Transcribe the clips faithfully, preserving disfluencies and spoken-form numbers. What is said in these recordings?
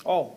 Oh.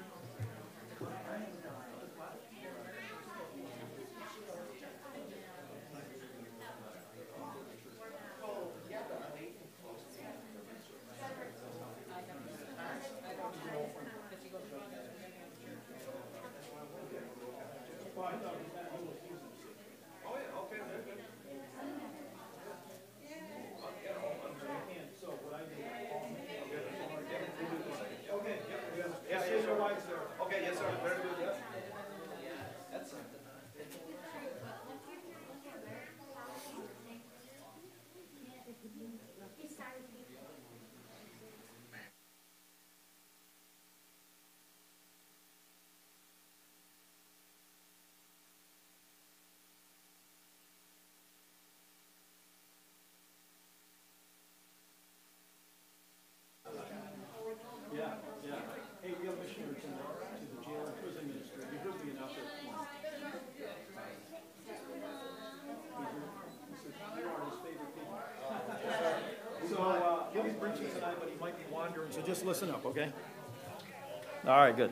So just listen up, okay? All right, good.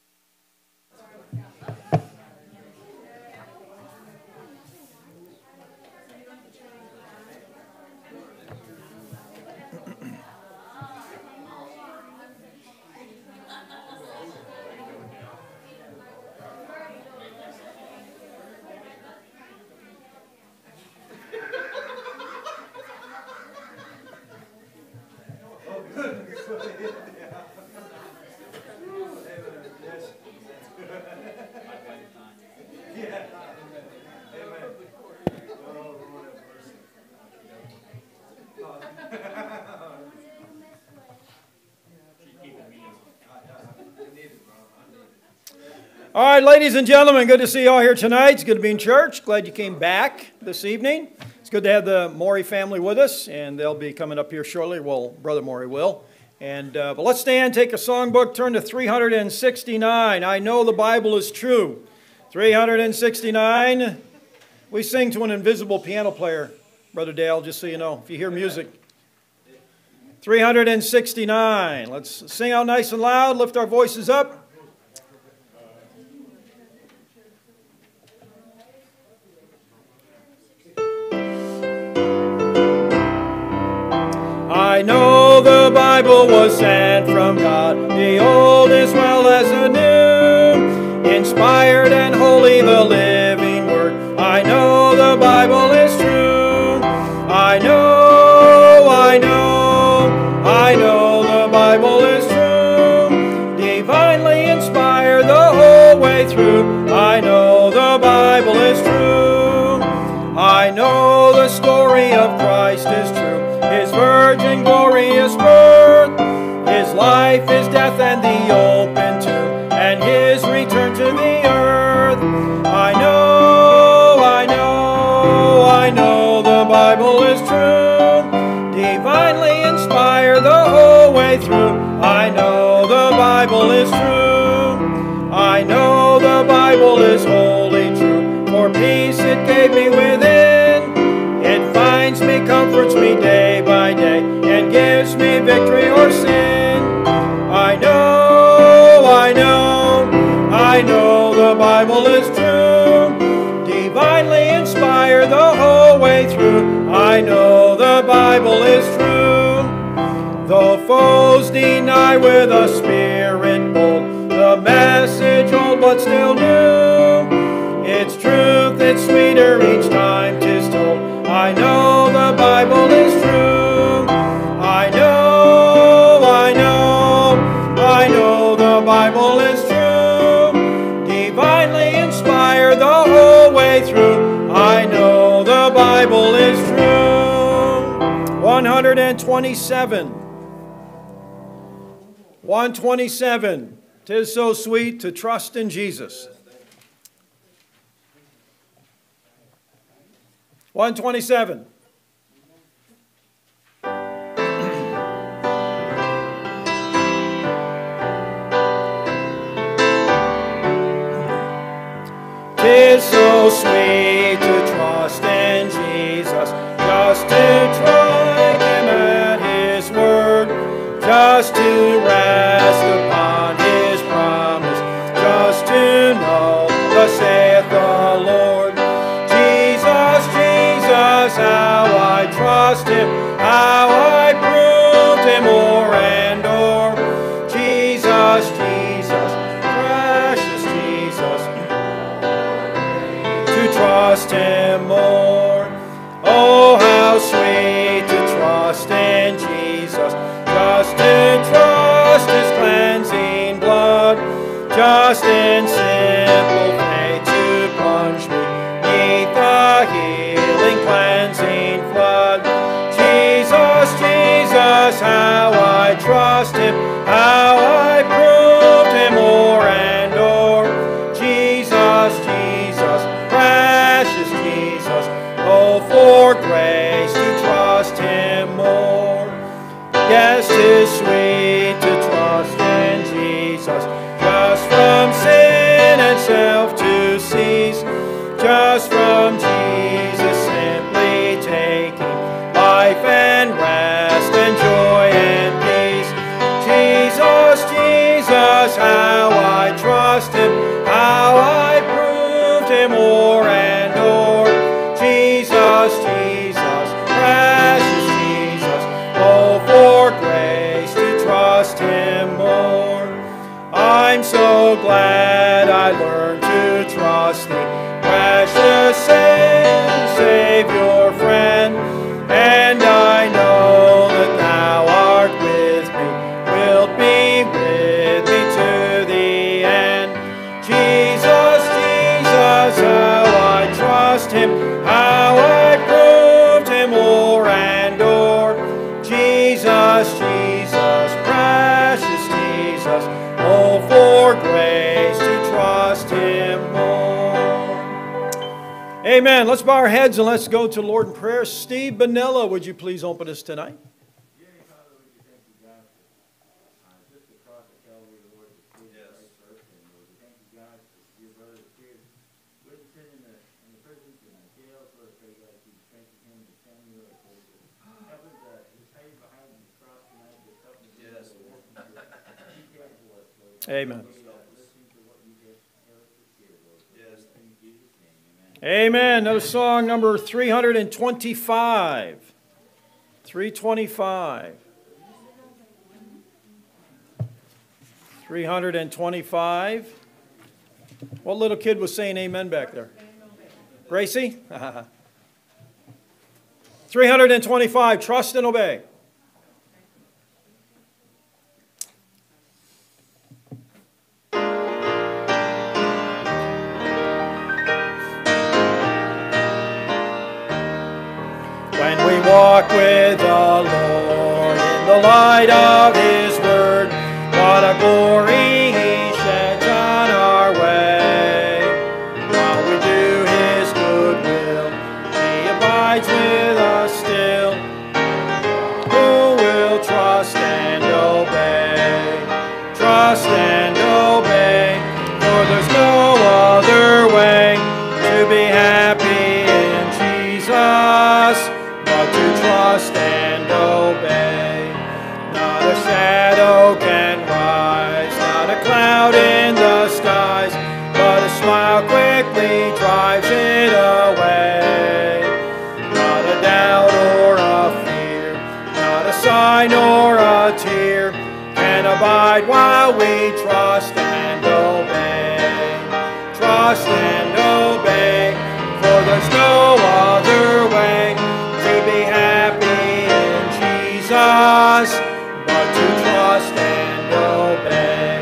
All right, ladies and gentlemen, good to see you all here tonight. It's good to be in church. Glad you came back this evening. It's good to have the Morey family with us, and they'll be coming up here shortly. Well, Brother Morey will. And uh, but let's stand, take a songbook, turn to three hundred sixty-nine. I know the Bible is true. three hundred sixty-nine. We sing to an invisible piano player, Brother Dale, just so you know, if you hear music. three hundred sixty-nine. Let's sing out nice and loud, lift our voices up. I know the Bible was sent from God, the old as well as the new, inspired and holy, the living word. I know the Bible is true. I know, I know, I know the Bible is true, divinely inspired the whole way through. I know the Bible is true. I know the story of Christ is true. His virgin glorious birth, His life, His death, and the open tomb, and His return to the earth. I know, I know, I know the Bible is true, divinely inspired the whole way through. I know the Bible is true. I know the Bible is wholly true, for peace it gave me within. It finds me, comforts me day by day, and gives me victory o'er sin. I know, I know, I know the Bible is true, divinely inspired the whole way through. I know the Bible is true. Though foes deny with a spirit bold, the message old but still new, its truth, it's sweeter each time 'tis told. I know the Bible is true. I know, I know, I know the Bible is true, divinely inspired the whole way through. I know the Bible is true. one hundred twenty-seven. one twenty-seven. 'Tis so sweet to trust in Jesus. one twenty-seven. Tis so sweet to trust in Jesus, just to try Him at His word, just to rest upon His trust Him, how I proved Him o'er and o'er. Jesus, Jesus, precious Jesus, to trust Him more. Oh, how sweet to trust in Jesus, just to trust His cleansing blood, just in simple faith to plunge me neath the healing cleansing flood. Jesus, Jesus, how I trust Him, how I proved Him o'er and o'er. Jesus, Jesus, precious Jesus, oh, for grace to trust Him more. Yes, 'tis sweet to trust in Jesus, just from sin and self to cease, just from Jesus simply taking life and rest and joy and peace. Jesus, Jesus, how I trust Him, how I proved Him o'er and o'er. Jesus, Jesus, precious Jesus, oh, for grace to trust Him more. I'm so glad I learned to trust Thee, precious Savior, friend, and I know that Thou art with me, wilt be with me to the end. Jesus, Jesus, how I trust Him, how I proved Him o'er and o'er. Jesus, Jesus, precious Jesus, oh, for grace to trust Him more. Amen. Let's bow our heads and let's go to the Lord in prayer. Steve Bonilla, would you please open us tonight? Amen. Amen. That was song number three hundred twenty-five. three twenty-five. three hundred twenty-five. What little kid was saying amen back there? Gracie? three hundred twenty-five. Trust and obey. Walk with the Lord in the light of His word. What a glory He sheds on our way. While we do His good will, He abides with us still. Who will trust and obey? Trust and obey, for there's no other way to be happy in Jesus. To trust and obey. Not a shadow can rise, not a cloud in the skies, but a smile quickly drives it away. Not a doubt or a fear, not a sigh nor a tear, can abide while we trust and obey. Trust and obey, for there's no other way to be happy in Jesus, but to trust and obey.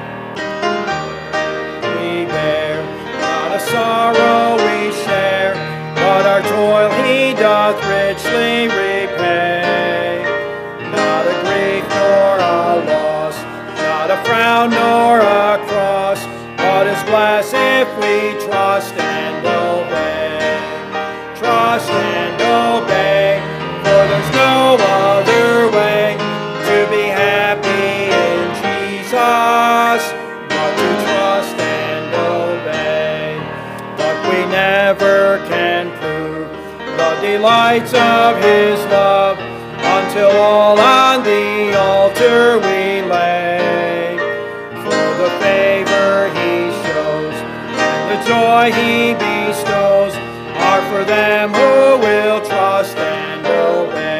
We bear not a sorrow we share, but our toil He doth richly repay. Not a grief nor a loss, not a frown nor a cross, but is blessed if we trust and obey. Trust and obey, for there's no other way to be happy in Jesus, but to trust and obey. But we never can prove the delights of His love until all on the altar we lay. For the favor He shows and the joy He bestows are for them who will trust and obey.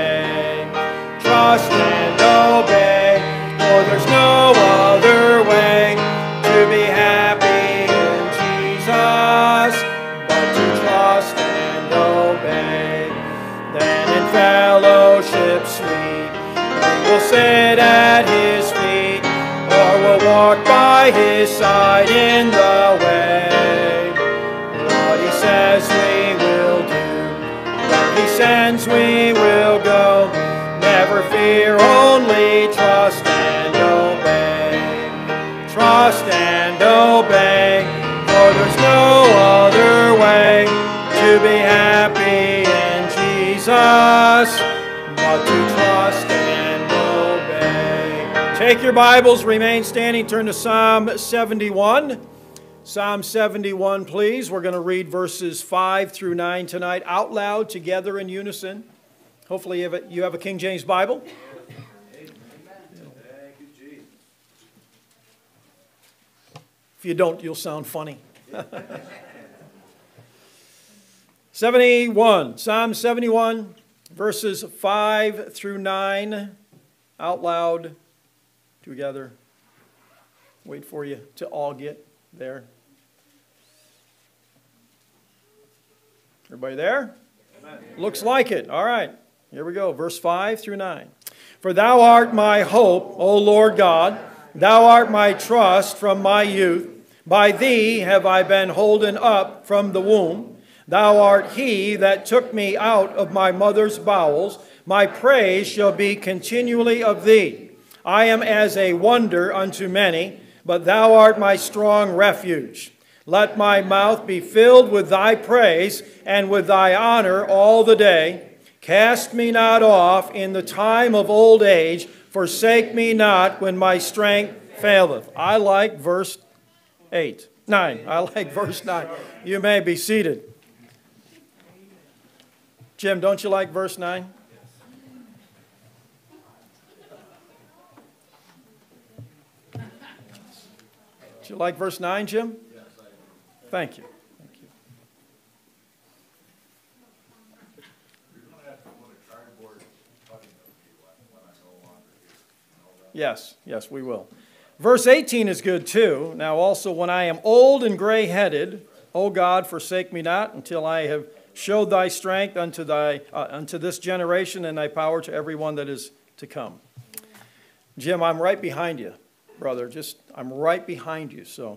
fellowship sweet. We will sit at his feet, or will walk by his side in the way. What he says we will do, where he sends we will go. Never fear, only trust and obey. Trust and obey, for there's no other way to be happy in Jesus but to trust and obey. Take your Bibles, remain standing, turn to Psalm seventy-one. Psalm seventy-one, please. We're going to read verses five through nine tonight out loud together in unison. Hopefully you have a, you have a King James Bible. If you don't, you'll sound funny. seventy-one, Psalm seventy-one, verses five through nine, out loud together. Wait for you to all get there. Everybody there? Amen. Looks like it. All right. Here we go. Verse five through nine. For thou art my hope, O Lord God. Thou art my trust from my youth. By thee have I been holden up from the womb. Thou art he that took me out of my mother's bowels. My praise shall be continually of thee. I am as a wonder unto many, but thou art my strong refuge. Let my mouth be filled with thy praise and with thy honor all the day. Cast me not off in the time of old age. Forsake me not when my strength faileth. I like verse eight. nine. I like verse nine. You may be seated. Jim, don't you like verse nine? Do you like verse nine, Jim? Yes, I do. Thank you. Thank you. You're going to have to put a cardboard cutting of you when I'm no longer here. Yes, yes, we will. Verse eighteen is good too. Now also, when I am old and gray-headed, O God, forsake me not until I have showed thy strength unto thy uh, unto this generation and thy power to everyone that is to come. Jim, I'm right behind you, brother. Just I'm right behind you, so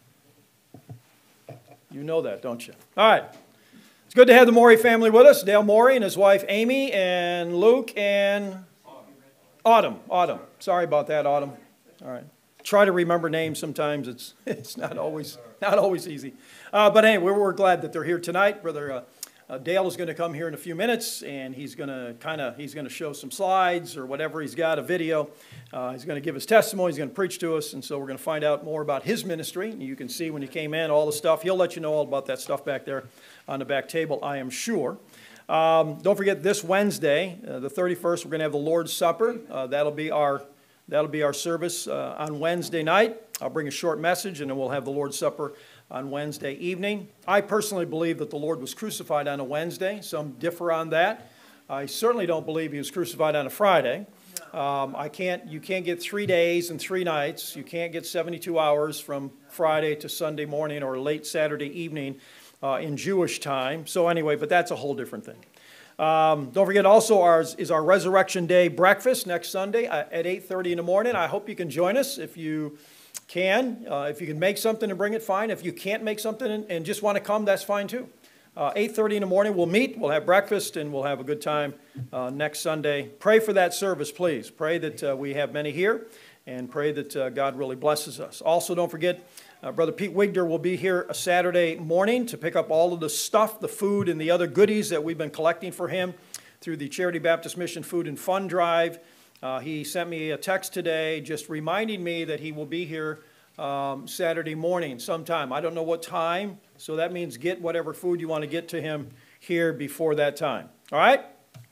you know that, don't you? All right. It's good to have the Morey family with us. Dale Morey and his wife Amy and Luke and Autumn. Autumn. Sorry about that, Autumn. All right. Try to remember names sometimes. It's it's not always not always easy. Uh, but anyway, we're, we're glad that they're here tonight. Brother uh, uh, Dale is going to come here in a few minutes, and he's going to kind of he's going to show some slides or whatever he's got, a video. Uh, he's going to give his testimony. He's going to preach to us, and so we're going to find out more about his ministry. You can see when he came in all the stuff. He'll let you know all about that stuff back there on the back table, I am sure. Um, don't forget this Wednesday, uh, the thirty-first, we're going to have the Lord's Supper. Uh, that'll be our That'll be our service uh, on Wednesday night. I'll bring a short message, and then we'll have the Lord's Supper on Wednesday evening. I personally believe that the Lord was crucified on a Wednesday. Some differ on that. I certainly don't believe he was crucified on a Friday. Um, I can't. You can't get three days and three nights. You can't get seventy-two hours from Friday to Sunday morning or late Saturday evening uh, in Jewish time. So anyway, but that's a whole different thing. Um, don't forget also ours is our Resurrection Day breakfast next Sunday at eight thirty in the morning. I hope you can join us if you can. Uh, if you can make something and bring it, fine. If you can't make something and, and just want to come, that's fine too. Uh, eight thirty in the morning, we'll meet, we'll have breakfast, and we'll have a good time uh, next Sunday. Pray for that service, please. Pray that uh, we have many here, and pray that uh, God really blesses us. Also, don't forget, Uh, Brother Pete Wigder will be here a Saturday morning to pick up all of the stuff, the food, and the other goodies that we've been collecting for him through the Charity Baptist Mission Food and Fund Drive. Uh, he sent me a text today just reminding me that he will be here um, Saturday morning sometime. I don't know what time, so that means get whatever food you want to get to him here before that time. All right?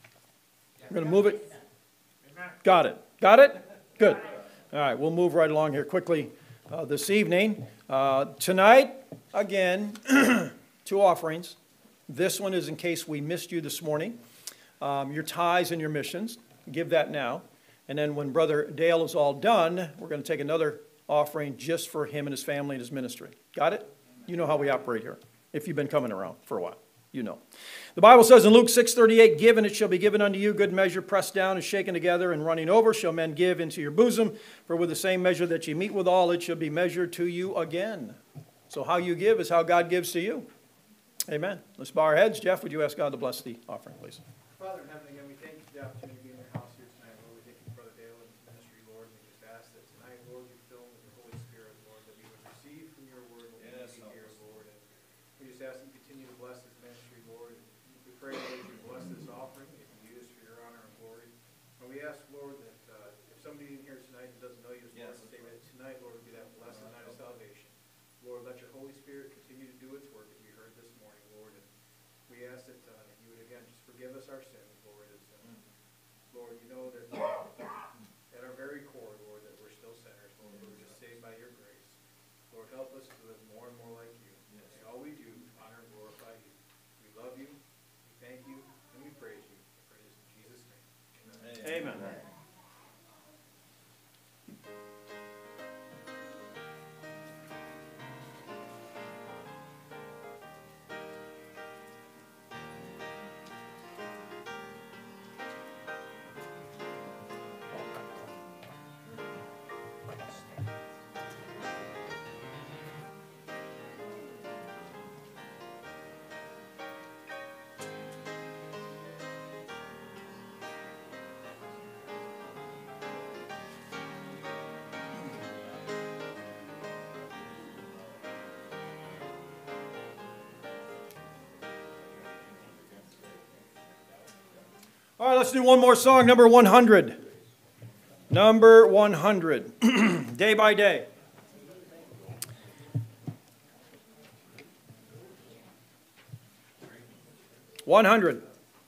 I'm going to move it. Got it. Got it? Good. All right, we'll move right along here quickly uh, this evening. Uh, tonight, again, two offerings. This one is in case we missed you this morning. Um, your tithes and your missions. Give that now. And then when Brother Dale is all done, we're going to take another offering just for him and his family and his ministry. Got it? You know how we operate here, if you've been coming around for a while. You know. The Bible says in Luke six thirty-eight, give and it shall be given unto you, good measure, pressed down and shaken together and running over, shall men give into your bosom. For with the same measure that ye meet withal, it shall be measured to you again. So how you give is how God gives to you. Amen. Let's bow our heads. Jeff, would you ask God to bless the offering, please? Father in heaven, again, we thank you for the opportunity to be in your house here tonight, Lord. We thank you for Brother Dale and his ministry, Lord. And we just ask that tonight, Lord, you fill him with your Holy Spirit, Lord, that we would receive from your word what we need to hear, Lord. And we just ask that you continue to bless his ministry, Lord. And we pray, Lord, that you bless this offering, that you use for your honor and glory. And we ask, Lord, that uh, if somebody in here tonight that doesn't know you as Lord and Savior, that tonight, Lord, would be that blessed night of salvation. Lord, let your Holy Spirit continue to do its work as we heard this morning, Lord. And we ask that uh, you would, again, just forgive us our sins, Lord. As, uh, Lord, you know that at our very core, Lord, that we're still sinners, Lord. We're just saved by your grace. Lord, help us to live more and more like you. Yes. May all we do honor and glorify you. We love you, we thank you, and we praise you. We pray this in Jesus' name. Amen. Amen. Amen. All right, let's do one more song, number one hundred. Number one hundred, Day by Day. one hundred.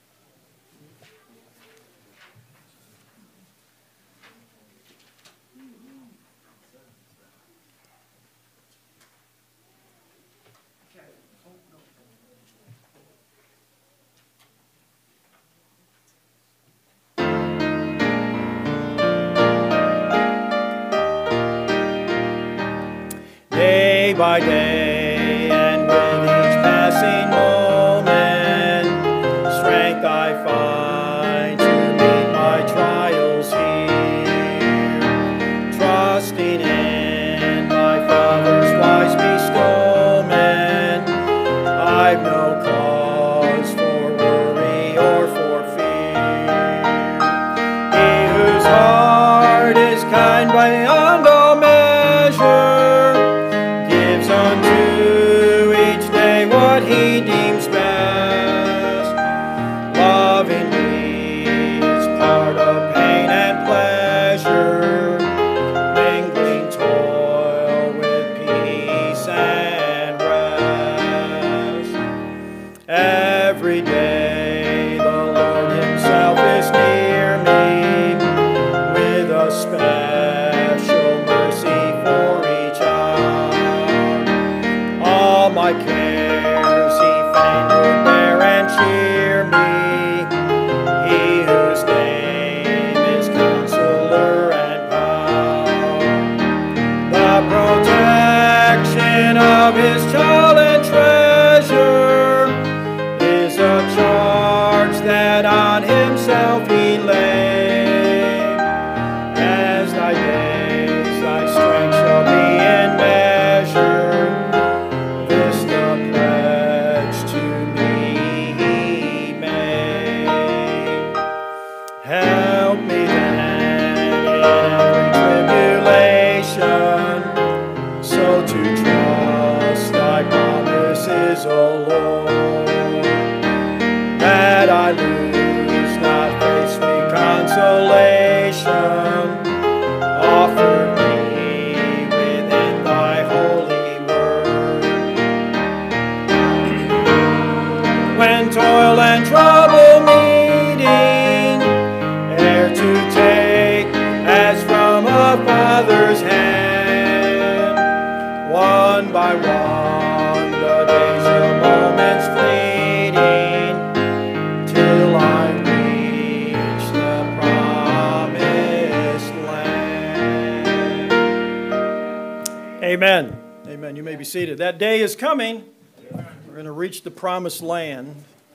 Day by day, and with each passing moment, strength I find to meet my trials here. Trusting in my Father's wise bestowment, I've no cause for worry or for fear. He whose heart is kind beyond all measure, unto each day what he deems best. Loving me is part of pain and pleasure, mingling toil with peace and rest. Every day the Lord himself is near me with a special mercy for each hour. All my cares he fain would bear and cheer me, he whose name is Counselor and Power. The protection of his child and treasure is a charge that on himself he laid. As thy days, thy strength shall be in measure. Help me then in every tribulation, so to trust thy promises, O Lord, that I lose not faith's sweet consolation, offered me within thy holy word. When toil and trouble meeting, to take as from a father's hand, one by one the days and moments fleeting, till I reach the promised land. Amen. Amen. You may be seated. That day is coming We're going to reach the promised land.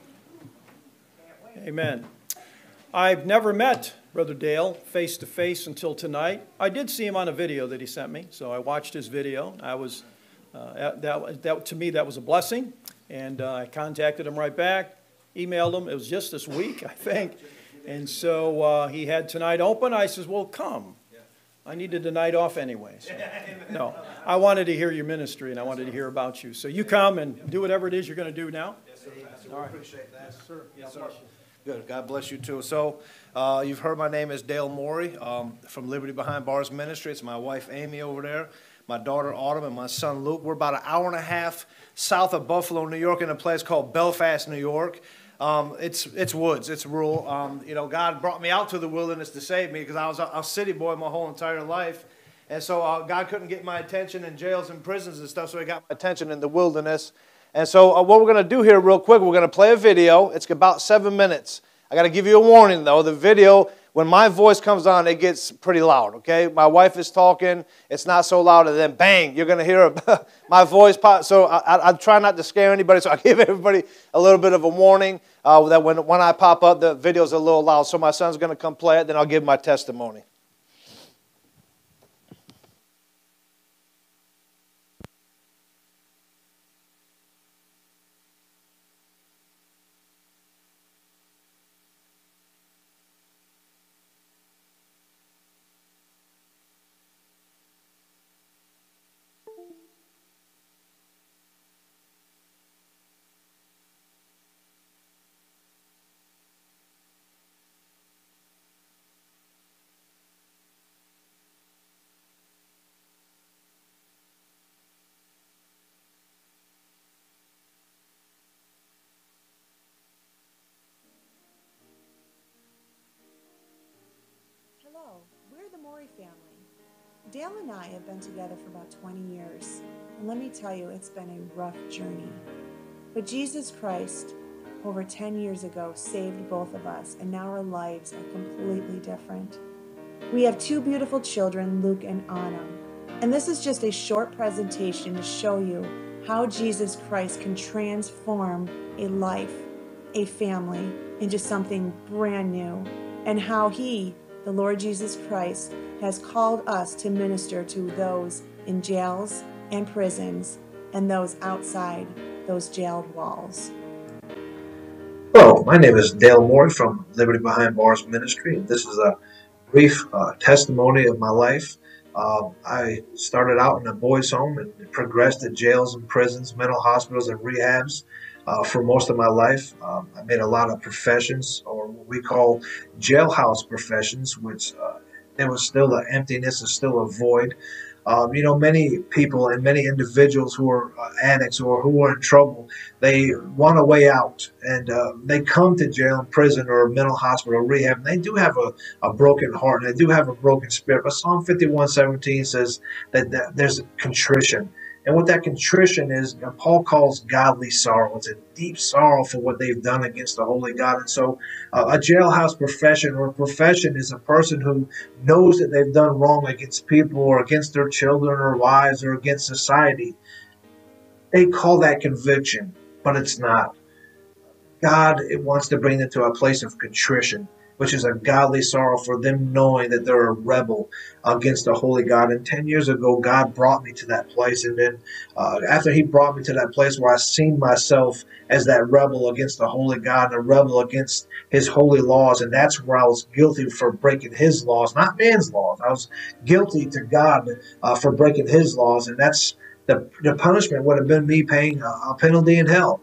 Amen. I've never met Brother Dale face to face until tonight. I did see him on a video that he sent me, so I watched his video. I was uh, that, that to me that was a blessing, and uh, I contacted him right back, emailed him. It was just this week, I think, and so uh, he had tonight open. I says, "Well, come." I needed the night off anyways. No, I wanted to hear your ministry, and I wanted to hear about you. So you come and do whatever it is you're going to do now. Yes, sir, Pastor. All right. Appreciate that. Yes, sir. Yes, God sir. bless you. Good. God bless you, too. So uh, you've heard my name is Dale Morey um, from Liberty Behind Bars Ministry. It's my wife, Amy, over there, my daughter, Autumn, and my son, Luke. We're about an hour and a half south of Buffalo, New York, in a place called Belfast, New York. Um, it's it's woods, it's rural. Um, you know, God brought me out to the wilderness to save me because I was a, a city boy my whole entire life. And so uh, God couldn't get my attention in jails and prisons and stuff, so he got my attention in the wilderness. And so uh, what we're going to do here real quick, we're going to play a video. It's about seven minutes. I got to give you a warning, though. The video, when my voice comes on, it gets pretty loud, okay? My wife is talking. It's not so loud, and then bang, you're going to hear my voice pop. So I, I, I try not to scare anybody, so I give everybody a little bit of a warning uh, that when, when I pop up, the video's a little loud. So my son's going to come play it, then I'll give my testimony. Hello, we're the Morey family. Dale and I have been together for about twenty years, and let me tell you, it's been a rough journey. But Jesus Christ, over ten years ago, saved both of us, and now our lives are completely different. We have two beautiful children, Luke and Anna, and this is just a short presentation to show you how Jesus Christ can transform a life, a family, into something brand new, and how He, the Lord Jesus Christ, has called us to minister to those in jails and prisons and those outside those jailed walls. Hello, my name is Dale Morey from Liberty Behind Bars Ministry. This is a brief uh, testimony of my life. Uh, I started out in a boys' home and progressed to jails and prisons, mental hospitals, and rehabs. Uh, for most of my life, um, I made a lot of professions, or what we call jailhouse professions, which uh, there was still an emptiness, there's still a void. Um, you know, many people and many individuals who are uh, addicts or who are in trouble, they want a way out, and uh, they come to jail and prison or mental hospital or rehab, and they do have a, a broken heart, and they do have a broken spirit. But Psalm fifty-one seventeen says that, that there's contrition. And what that contrition is, Paul calls godly sorrow. It's a deep sorrow for what they've done against the holy God. And so uh, a jailhouse profession or a profession is a person who knows that they've done wrong against people or against their children or wives or against society. They call that conviction, but it's not. God it wants to bring them to a place of contrition, which is a godly sorrow for them knowing that they're a rebel against the holy God. And ten years ago, God brought me to that place. And then uh, after he brought me to that place where I seen myself as that rebel against the holy God, and a rebel against his holy laws, and that's where I was guilty for breaking his laws, not man's laws. I was guilty to God uh, for breaking his laws, and that's the, the punishment would have been me paying a, a penalty in hell.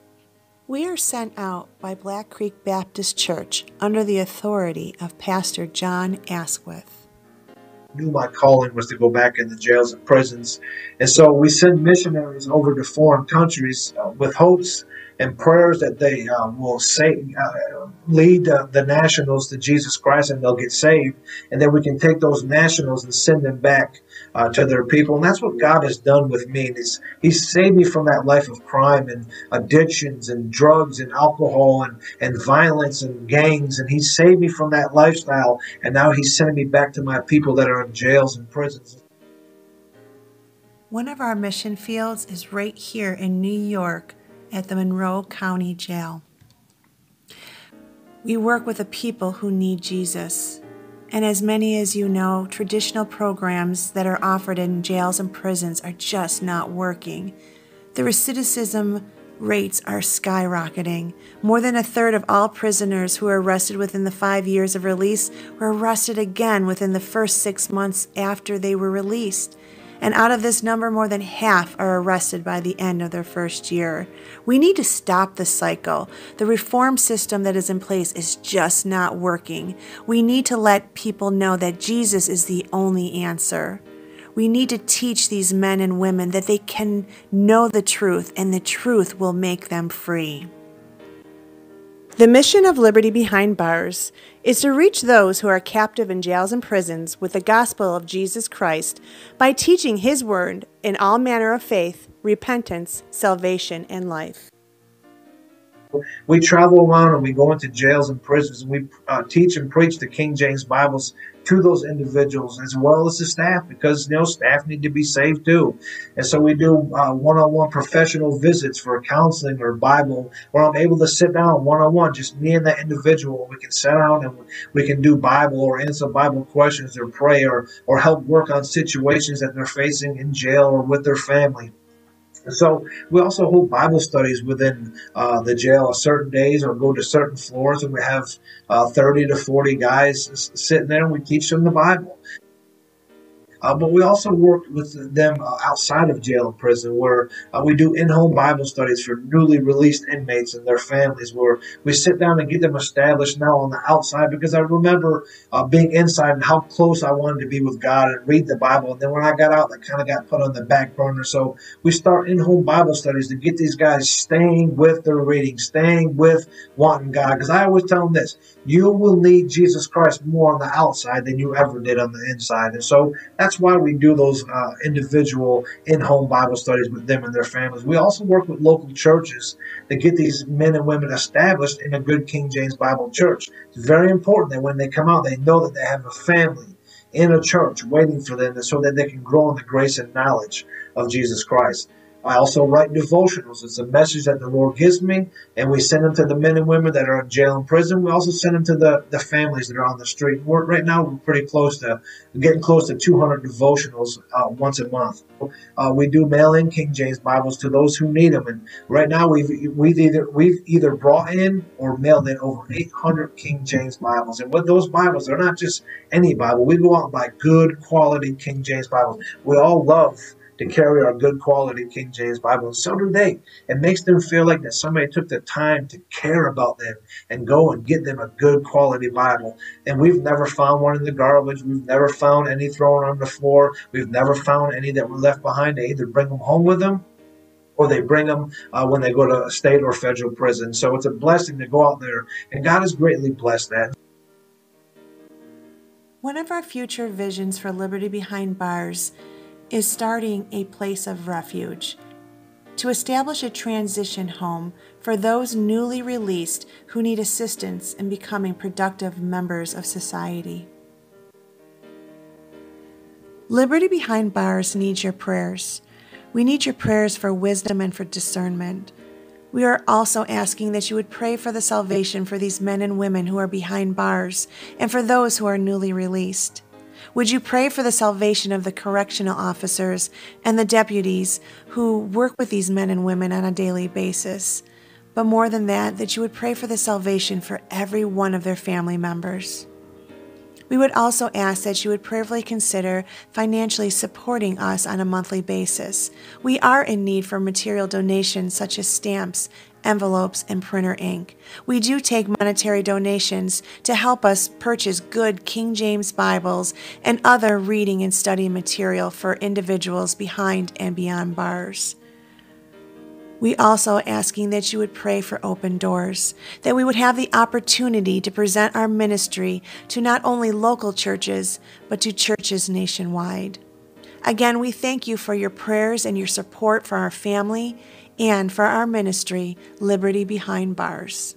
We are sent out by Black Creek Baptist Church under the authority of Pastor John Asquith. Knew my calling was to go back in the jails and prisons. And so we send missionaries over to foreign countries uh, with hopes and prayers that they uh, will say, uh, lead uh, the nationals to Jesus Christ and they'll get saved. And then we can take those nationals and send them back uh, to their people. And that's what God has done with me. He's, he's saved me from that life of crime and addictions and drugs and alcohol and, and violence and gangs. And he saved me from that lifestyle. And now he's sending me back to my people that are in jails and prisons. One of our mission fields is right here in New York at the Monroe County Jail. We work with the people who need Jesus. And as many as you know, traditional programs that are offered in jails and prisons are just not working. The recidivism rates are skyrocketing. More than a third of all prisoners who are arrested within the five years of release were arrested again within the first six months after they were released. And out of this number, more than half are arrested by the end of their first year. We need to stop the cycle. The reform system that is in place is just not working. We need to let people know that Jesus is the only answer. We need to teach these men and women that they can know the truth, and the truth will make them free. The mission of Liberty Behind Bars is to reach those who are captive in jails and prisons with the gospel of Jesus Christ by teaching His word in all manner of faith, repentance, salvation, and life. We travel around and we go into jails and prisons, and we uh, teach and preach the King James Bibles to those individuals as well as the staff, because you know staff need to be saved too. And so we do uh, one-on-one professional visits for counseling or Bible, where I'm able to sit down one-on-one, just me and that individual. We can sit down and we can do Bible or answer Bible questions or pray or, or help work on situations that they're facing in jail or with their family. And so we also hold Bible studies within uh, the jail on certain days, or go to certain floors, and we have uh, thirty to forty guys sitting there, and we teach them the Bible. Uh, but we also work with them uh, outside of jail and prison, where uh, we do in-home Bible studies for newly released inmates and their families, where we sit down and get them established now on the outside, because I remember uh, being inside and how close I wanted to be with God and read the Bible. And then when I got out, that kind of got put on the back burner. So we start in-home Bible studies to get these guys staying with their reading, staying with wanting God. Because I always tell them this: you will need Jesus Christ more on the outside than you ever did on the inside. And so that's That's why we do those uh, individual in-home Bible studies with them and their families. We also work with local churches to get these men and women established in a good King James Bible church. It's very important that when they come out, they know that they have a family in a church waiting for them, so that they can grow in the grace and knowledge of Jesus Christ. I also write devotionals. It's a message that the Lord gives me, and we send them to the men and women that are in jail and prison. We also send them to the, the families that are on the street. We're, right now, we're pretty close to getting close to two hundred devotionals uh, once a month. Uh, we do mail in King James Bibles to those who need them, and right now we've we've either we've either brought in or mailed in over eight hundred King James Bibles. And with those Bibles, they're not just any Bible. We go out and buy good quality King James Bibles. We all love to carry our good quality King James Bible, and so do they. It makes them feel like that somebody took the time to care about them and go and get them a good quality Bible. And we've never found one in the garbage. We've never found any thrown on the floor. We've never found any that were left behind. They either bring them home with them, or they bring them uh, when they go to state or federal prison. So it's a blessing to go out there, and God has greatly blessed that. One of our future visions for Liberty Behind Bars is starting a place of refuge, to establish a transition home for those newly released who need assistance in becoming productive members of society. Liberty Behind Bars needs your prayers. We need your prayers for wisdom and for discernment. We are also asking that you would pray for the salvation for these men and women who are behind bars and for those who are newly released. Would you pray for the salvation of the correctional officers and the deputies who work with these men and women on a daily basis? But more than that, that you would pray for the salvation for every one of their family members. We would also ask that you would prayerfully consider financially supporting us on a monthly basis. We are in need for material donations such as stamps, envelopes, and printer ink. We do take monetary donations to help us purchase good King James Bibles and other reading and study material for individuals behind and beyond bars. We also asking that you would pray for open doors, that we would have the opportunity to present our ministry to not only local churches, but to churches nationwide. Again, we thank you for your prayers and your support for our family and for our ministry, Liberty Behind Bars.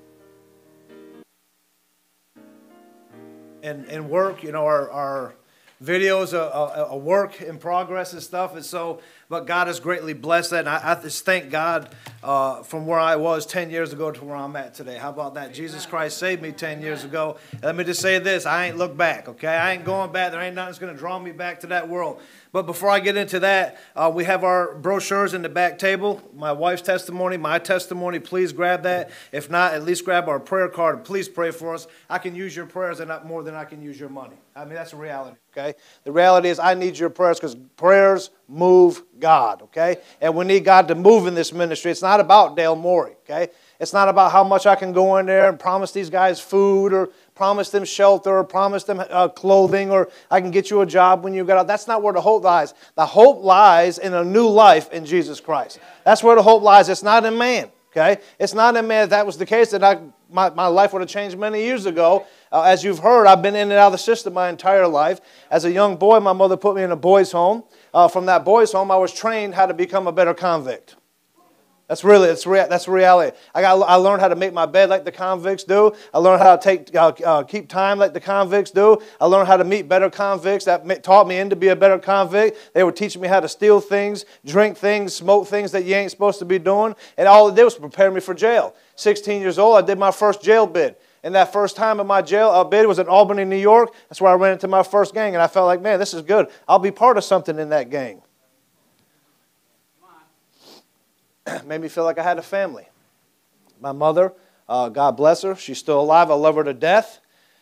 And, and work, you know, our, our videos, a, a, a work in progress and stuff. And so, but God has greatly blessed that. And I, I just thank God uh, from where I was ten years ago to where I'm at today. How about that? Jesus Christ saved me ten years ago. And let me just say this. I ain't looked back, okay? I ain't going back. There ain't nothing that's going to draw me back to that world. But before I get into that, uh, we have our brochures in the back table. My wife's testimony, my testimony, please grab that. If not, at least grab our prayer card and please pray for us. I can use your prayers and not more than I can use your money. I mean, that's a reality, okay? The reality is I need your prayers because prayers move God, okay? And we need God to move in this ministry. It's not about Dale Morey, okay? It's not about how much I can go in there and promise these guys food or promise them shelter or promise them uh, clothing or I can get you a job when you get out. That's not where the hope lies. The hope lies in a new life in Jesus Christ. That's where the hope lies. It's not in man, okay? It's not in man. If that was the case, then I, my, my life would have changed many years ago. Uh, as you've heard, I've been in and out of the system my entire life. As a young boy, my mother put me in a boys' home. Uh, from that boys' home, I was trained how to become a better convict. That's really, that's, rea that's reality. I, got, I learned how to make my bed like the convicts do. I learned how to take, uh, uh, keep time like the convicts do. I learned how to meet better convicts. That taught me in to be a better convict. They were teaching me how to steal things, drink things, smoke things that you ain't supposed to be doing. And all it did was prepare me for jail. sixteen years old, I did my first jail bid. And that first time in my jail uh, bid was in Albany, New York. That's where I ran into my first gang. And I felt like, man, this is good. I'll be part of something in that gang. Made me feel like I had a family. My mother, uh, God bless her, she's still alive. I love her to death.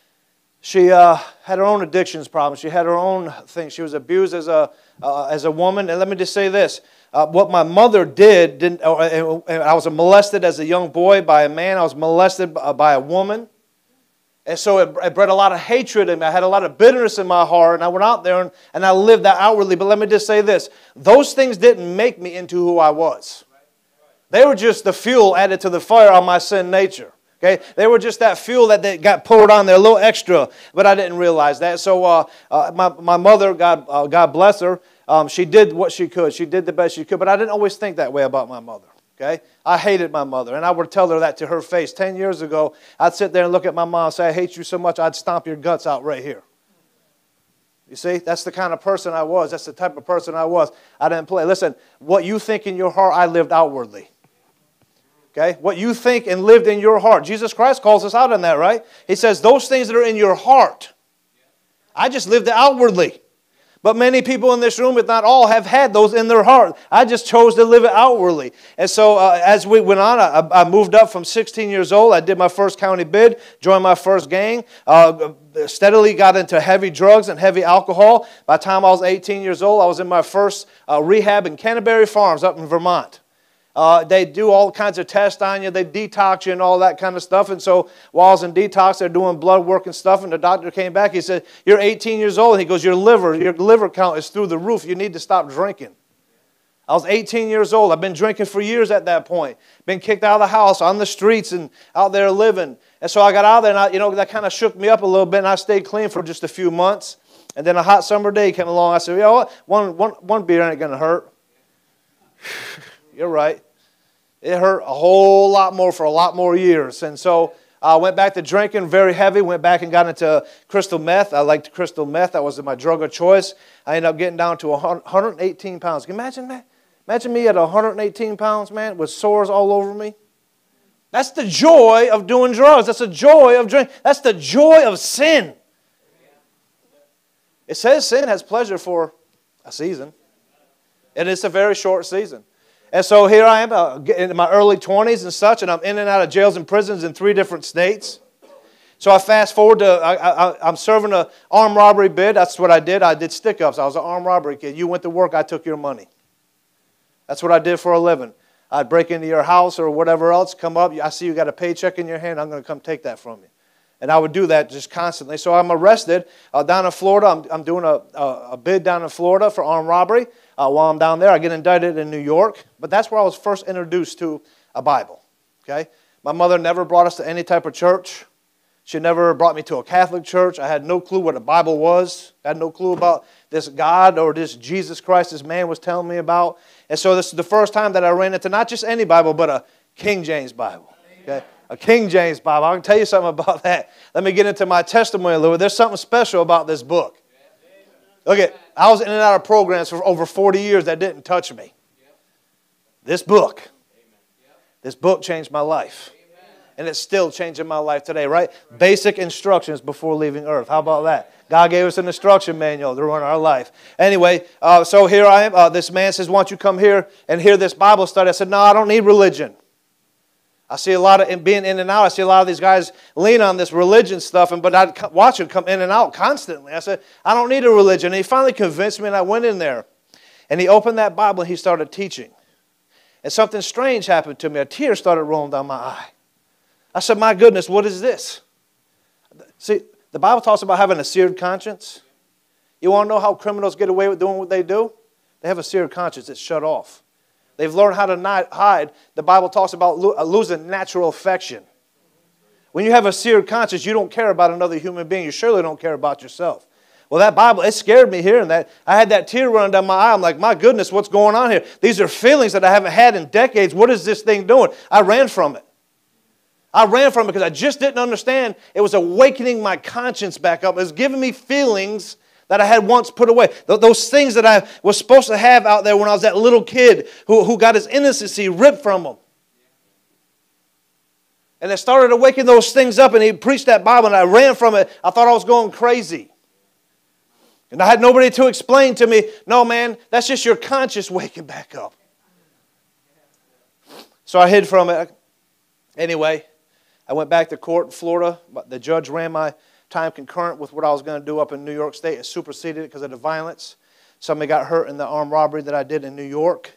She uh, had her own addictions problems. She had her own things. She was abused as a uh, as a woman. And let me just say this: uh, what my mother did, didn't. Uh, I was molested as a young boy by a man. I was molested by a woman. And so it, it bred a lot of hatred in me. I had a lot of bitterness in my heart. And I went out there and, and I lived that outwardly. But let me just say this: those things didn't make me into who I was. They were just the fuel added to the fire on my sin nature. Okay, they were just that fuel that they got poured on there, a little extra, but I didn't realize that. So uh, uh, my my mother, God uh, God bless her, um, she did what she could. She did the best she could, but I didn't always think that way about my mother. Okay, I hated my mother, and I would tell her that to her face. Ten years ago, I'd sit there and look at my mom and say, "I hate you so much, I'd stomp your guts out right here." You see, that's the kind of person I was. That's the type of person I was. I didn't play. Listen, what you think in your heart, I lived outwardly. Okay, what you think and lived in your heart. Jesus Christ calls us out on that, right? He says, those things that are in your heart. I just lived it outwardly. But many people in this room, if not all, have had those in their heart. I just chose to live it outwardly. And so uh, as we went on, I, I moved up from sixteen years old. I did my first county bid, joined my first gang, uh, steadily got into heavy drugs and heavy alcohol. By the time I was eighteen years old, I was in my first uh, rehab in Canterbury Farms up in Vermont. Uh, they do all kinds of tests on you. They detox you and all that kind of stuff. And so while I was in detox, they're doing blood work and stuff. And the doctor came back. He said, you're eighteen years old. And he goes, your liver, your liver count is through the roof. You need to stop drinking. I was eighteen years old. I've been drinking for years at that point. Been kicked out of the house, on the streets, and out there living. And so I got out there, and I, you know, that kind of shook me up a little bit. And I stayed clean for just a few months. And then a hot summer day came along. I said, you know what? One, one, one beer ain't going to hurt. You're right. It hurt a whole lot more for a lot more years. And so I went back to drinking very heavy, went back and got into crystal meth. I liked crystal meth. That was my drug of choice. I ended up getting down to one hundred eighteen pounds. Can you imagine that? Imagine me at one hundred eighteen pounds, man, with sores all over me. That's the joy of doing drugs. That's the joy of drinking. That's the joy of sin. It says sin has pleasure for a season. And it's a very short season. And so here I am uh, in my early twenties and such, and I'm in and out of jails and prisons in three different states. So I fast forward to, I, I, I'm serving an armed robbery bid. That's what I did. I did stick-ups. I was an armed robbery kid. You went to work, I took your money. That's what I did for a living. I'd break into your house or whatever else, come up. I see you got a paycheck in your hand. I'm going to come take that from you. And I would do that just constantly. So I'm arrested uh, down in Florida. I'm, I'm doing a, a, a bid down in Florida for armed robbery. Uh, while I'm down there, I get indicted in New York. But that's where I was first introduced to a Bible. Okay, my mother never brought us to any type of church. She never brought me to a Catholic church. I had no clue what a Bible was. I had no clue about this God or this Jesus Christ this man was telling me about. And so this is the first time that I ran into not just any Bible, but a King James Bible. Okay, a King James Bible. I can tell you something about that. Let me get into my testimony a little bit. There's something special about this book. Look at, I was in and out of programs for over forty years that didn't touch me. This book, this book changed my life. And it's still changing my life today, right? Basic instructions before leaving earth. How about that? God gave us an instruction manual to run our life. Anyway, uh, so here I am. Uh, this man says, why don't you come here and hear this Bible study? I said, no, I don't need religion. I see a lot of, being in and out, I see a lot of these guys lean on this religion stuff, and but I'd watch them come in and out constantly. I said, I don't need a religion. And he finally convinced me, and I went in there. And he opened that Bible, and he started teaching. And something strange happened to me. A tear started rolling down my eye. I said, my goodness, what is this? See, the Bible talks about having a seared conscience. You want to know how criminals get away with doing what they do? They have a seared conscience. It's shut off. They've learned how to not hide. The Bible talks about lo- losing natural affection. When you have a seared conscience, you don't care about another human being. You surely don't care about yourself. Well, that Bible, it scared me hearing that. I had that tear running down my eye. I'm like, my goodness, what's going on here? These are feelings that I haven't had in decades. What is this thing doing? I ran from it. I ran from it because I just didn't understand. It was awakening my conscience back up. It was giving me feelings that I had once put away. Th- those things that I was supposed to have out there when I was that little kid who, who got his innocency ripped from him. And it started awakening those things up, and he preached that Bible, and I ran from it. I thought I was going crazy. And I had nobody to explain to me, no, man, that's just your conscience waking back up. So I hid from it. Anyway, I went back to court in Florida. The judge ran my time concurrent with what I was going to do up in New York State. It superseded it because of the violence. Somebody got hurt in the armed robbery that I did in New York.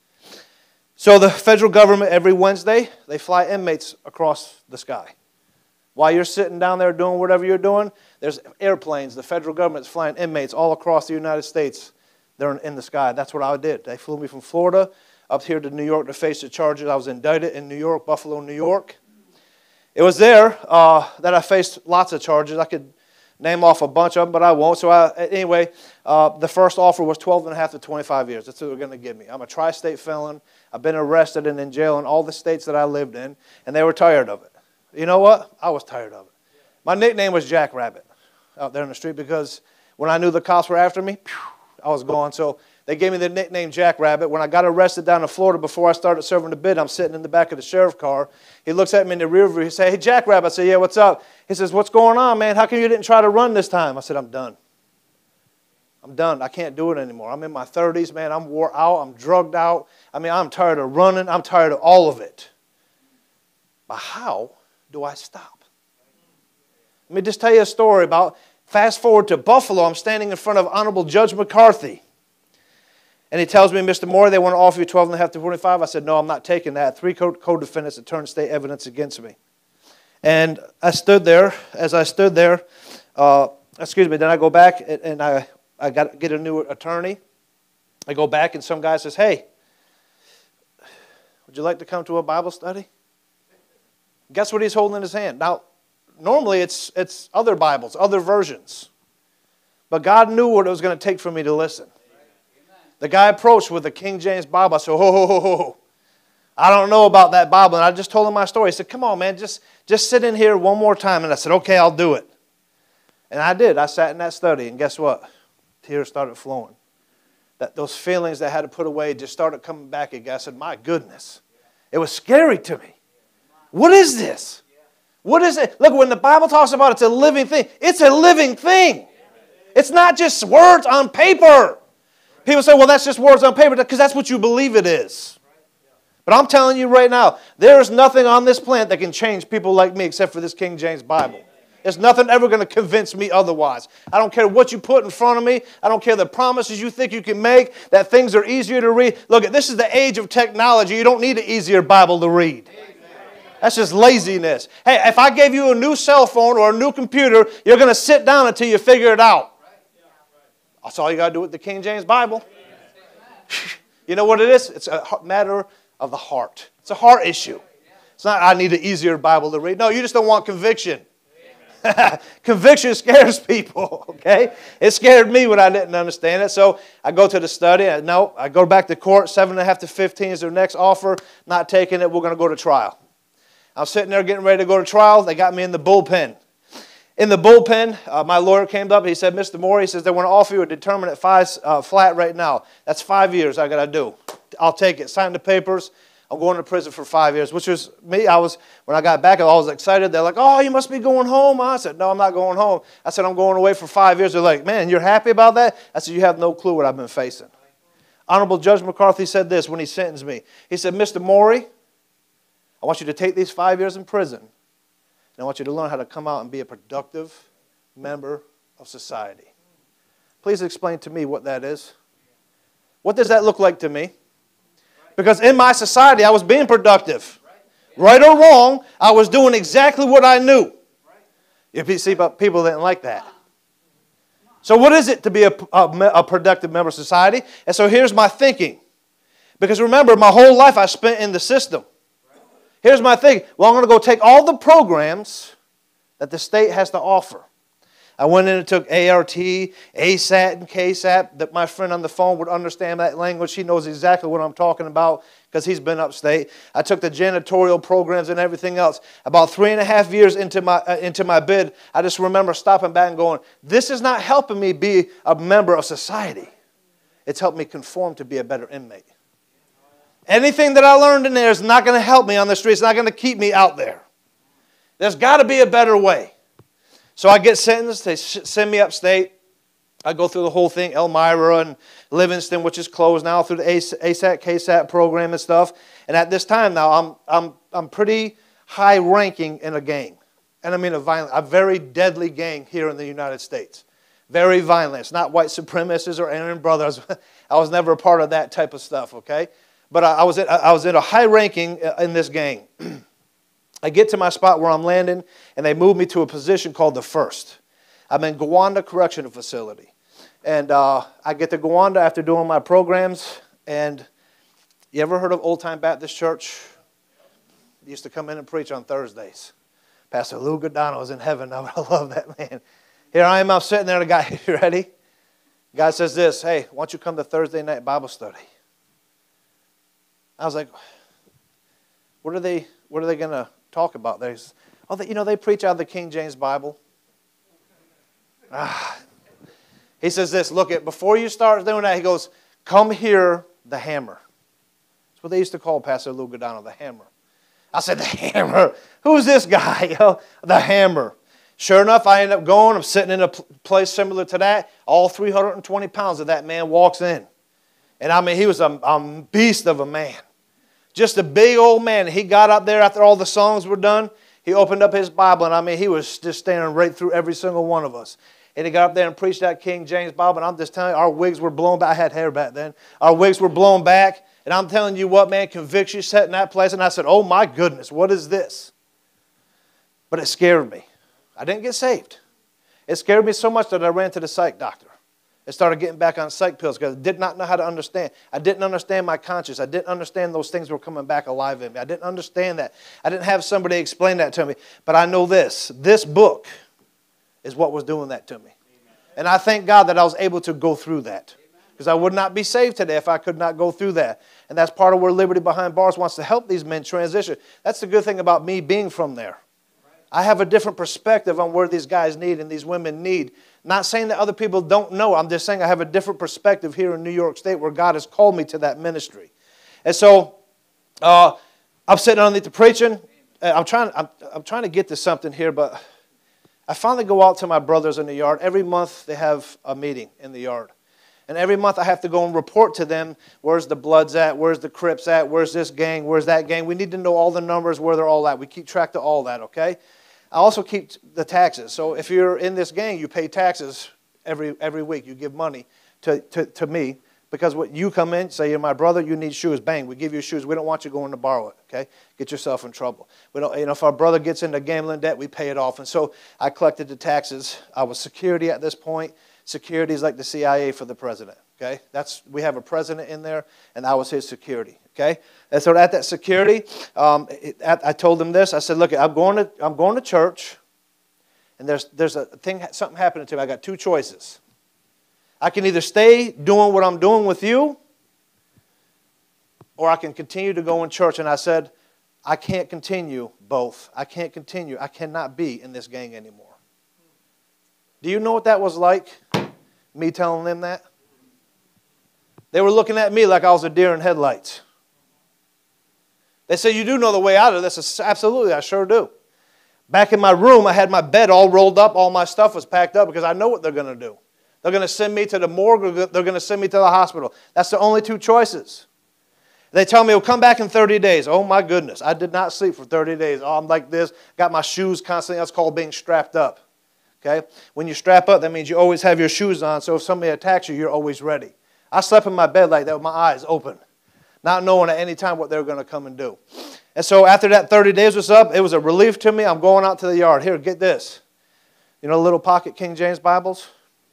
So the federal government, every Wednesday, they fly inmates across the sky. While you're sitting down there doing whatever you're doing, there's airplanes. The federal government's flying inmates all across the United States. They're in the sky. That's what I did. They flew me from Florida up here to New York to face the charges. I was indicted in New York, Buffalo, New York. It was there uh, that I faced lots of charges. I could name off a bunch of them, but I won't. So I, anyway, uh, the first offer was twelve and a half to twenty-five years. That's what they're going to give me. I'm a tri-state felon. I've been arrested and in jail in all the states that I lived in, and they were tired of it. You know what? I was tired of it. My nickname was Jack Rabbit out there in the street because when I knew the cops were after me, I was gone. So they gave me the nickname Jack Rabbit. When I got arrested down in Florida before I started serving the bid, I'm sitting in the back of the sheriff's car. He looks at me in the rear view. He says, hey, Jack Rabbit. I said, yeah, what's up? He says, what's going on, man? How come you didn't try to run this time? I said, I'm done. I'm done. I can't do it anymore. I'm in my thirties, man. I'm wore out. I'm drugged out. I mean, I'm tired of running. I'm tired of all of it. But how do I stop? Let me just tell you a story about, fast forward to Buffalo. I'm standing in front of Honorable Judge McCarthy. And he tells me, Mister Moore, they want to offer you twelve and a half to twenty-five. I said, no, I'm not taking that. Three co-defendants that turned state evidence against me. And I stood there. As I stood there, uh, excuse me, then I go back and I, I got get a new attorney. I go back and some guy says, hey, would you like to come to a Bible study? Guess what he's holding in his hand? Now, normally it's, it's other Bibles, other versions. But God knew what it was going to take for me to listen. The guy approached with the King James Bible. I said, ho, ho, ho, ho. I don't know about that Bible. And I just told him my story. He said, come on, man, just, just sit in here one more time. And I said, okay, I'll do it. And I did. I sat in that study. And guess what? Tears started flowing. That those feelings that I had to put away just started coming back again. I said, my goodness. It was scary to me. What is this? What is it? Look, when the Bible talks about it's a living thing, it's a living thing. It's not just words on paper. People say, well, that's just words on paper, because that's what you believe it is. But I'm telling you right now, there is nothing on this planet that can change people like me except for this King James Bible. There's nothing ever going to convince me otherwise. I don't care what you put in front of me. I don't care the promises you think you can make, that things are easier to read. Look, this is the age of technology. You don't need an easier Bible to read. That's just laziness. Hey, if I gave you a new cell phone or a new computer, you're going to sit down until you figure it out. That's all you got to do with the King James Bible. You know what it is? It's a matter of the heart. It's a heart issue. It's not, I need an easier Bible to read. No, you just don't want conviction. Conviction scares people, okay? It scared me when I didn't understand it. So I go to the study. I, no, I go back to court. Seven and a half to fifteen is their next offer. Not taking it. We're going to go to trial. I'm sitting there getting ready to go to trial. They got me in the bullpen. In the bullpen, uh, my lawyer came up. He said, Mister Moore, he says, they want to offer you a determinate five, uh, flat right now. That's five years I got to do. I'll take it. Sign the papers. I'm going to prison for five years, which was me. I was, when I got back, I was excited. They're like, oh, you must be going home. I said, no, I'm not going home. I said, I'm going away for five years. They're like, man, you're happy about that? I said, you have no clue what I've been facing. Honorable Judge McCarthy said this when he sentenced me. He said, Mister Morey, I want you to take these five years in prison, and I want you to learn how to come out and be a productive member of society. Please explain to me what that is. What does that look like to me? Because in my society, I was being productive. Right or wrong, I was doing exactly what I knew. If you see, but people didn't like that. So what is it to be a, a, a productive member of society? And so here's my thinking. Because remember, my whole life I spent in the system. Here's my thinking. Well, I'm going to go take all the programs that the state has to offer. I went in and took A R T, A S A T, and K S A T. That my friend on the phone would understand that language. He knows exactly what I'm talking about because he's been upstate. I took the janitorial programs and everything else. About three and a half years into my, uh, into my bid, I just remember stopping back and going, this is not helping me be a member of society. It's helped me conform to be a better inmate. Anything that I learned in there is not going to help me on the streets. It's not going to keep me out there. There's got to be a better way. So I get sentenced. They send me upstate. I go through the whole thing, Elmira and Livingston, which is closed now, through the A S A T, K S A T program and stuff. And at this time now, I'm, I'm, I'm pretty high ranking in a gang. And I mean a violent, a very deadly gang here in the United States. Very violent. It's not white supremacists or Aaron Brothers. I was never a part of that type of stuff, okay? But I, I, was, in, I was in a high ranking in this gang. I get to my spot where I'm landing, and they move me to a position called the First. I'm in Gowanda Correctional Facility. And uh, I get to Gowanda after doing my programs. And you ever heard of Old Time Baptist Church? He used to come in and preach on Thursdays. Pastor Lou Godano is in heaven. I love that man. Here I am, I'm sitting there, and the guy, you ready? The guy says this, hey, why don't you come to Thursday night Bible study? I was like, what are they, what are they going to talk about? They, oh, they, you know, they preach out of the King James Bible. Ah. He says this, look, at before you start doing that, he goes, come hear the hammer. That's what they used to call Pastor Lou Godano, the hammer. I said, the hammer? Who's this guy? The hammer. Sure enough, I end up going. I'm sitting in a place similar to that. All three hundred twenty pounds of that man walks in. And I mean, he was a, a beast of a man. Just a big old man. He got up there after all the songs were done. He opened up his Bible, and I mean, he was just staring right through every single one of us. And he got up there and preached that King James Bible, and I'm just telling you, our wigs were blown back. I had hair back then. Our wigs were blown back, and I'm telling you what, man, conviction set in that place. And I said, oh, my goodness, what is this? But it scared me. I didn't get saved. It scared me so much that I ran to the psych doctor. I started getting back on psych pills because I did not know how to understand. I didn't understand my conscience. I didn't understand those things were coming back alive in me. I didn't understand that. I didn't have somebody explain that to me. But I know this. This book is what was doing that to me. And I thank God that I was able to go through that. Because I would not be saved today if I could not go through that. And that's part of where Liberty Behind Bars wants to help these men transition. That's the good thing about me being from there. I have a different perspective on where these guys need and these women need. Not saying that other people don't know. I'm just saying I have a different perspective here in New York State where God has called me to that ministry. And so uh, I'm sitting underneath the preaching. I'm trying, I'm, I'm trying to get to something here, but I finally go out to my brothers in the yard. Every month they have a meeting in the yard. And every month I have to go and report to them, where's the Bloods at, where's the Crips at, where's this gang, where's that gang. We need to know all the numbers, where they're all at. We keep track of all that, okay? I also keep the taxes. So if you're in this gang, you pay taxes every every week. You give money to, to, to me because what you come in, say you're my brother, you need shoes. Bang, we give you shoes. We don't want you going to borrow it, okay? Get yourself in trouble. We don't, you know, if our brother gets into gambling debt, we pay it off. And so I collected the taxes. I was security at this point. Security is like the C I A for the president, okay? That's, we have a president in there, and I was his security. Okay, and so at that security, um, it, at, I told them this. I said, "Look, I'm going to I'm going to church, and there's there's a thing something happening to me. I got two choices. I can either stay doing what I'm doing with you, or I can continue to go in church." And I said, "I can't continue both. I can't continue. I cannot be in this gang anymore." Do you know what that was like? Me telling them that? They were looking at me like I was a deer in headlights. They said, you do know the way out of this. I said, absolutely, I sure do. Back in my room, I had my bed all rolled up. All my stuff was packed up because I know what they're going to do. They're going to send me to the morgue or they're going to send me to the hospital. That's the only two choices. They tell me, we'll come back in thirty days. Oh, my goodness. I did not sleep for thirty days. Oh, I'm like this. Got my shoes constantly. That's called being strapped up. Okay? When you strap up, that means you always have your shoes on. So if somebody attacks you, you're always ready. I slept in my bed like that with my eyes open, not knowing at any time what they were going to come and do. And so after that thirty days was up, it was a relief to me. I'm going out to the yard. Here, get this. You know the little pocket King James Bibles?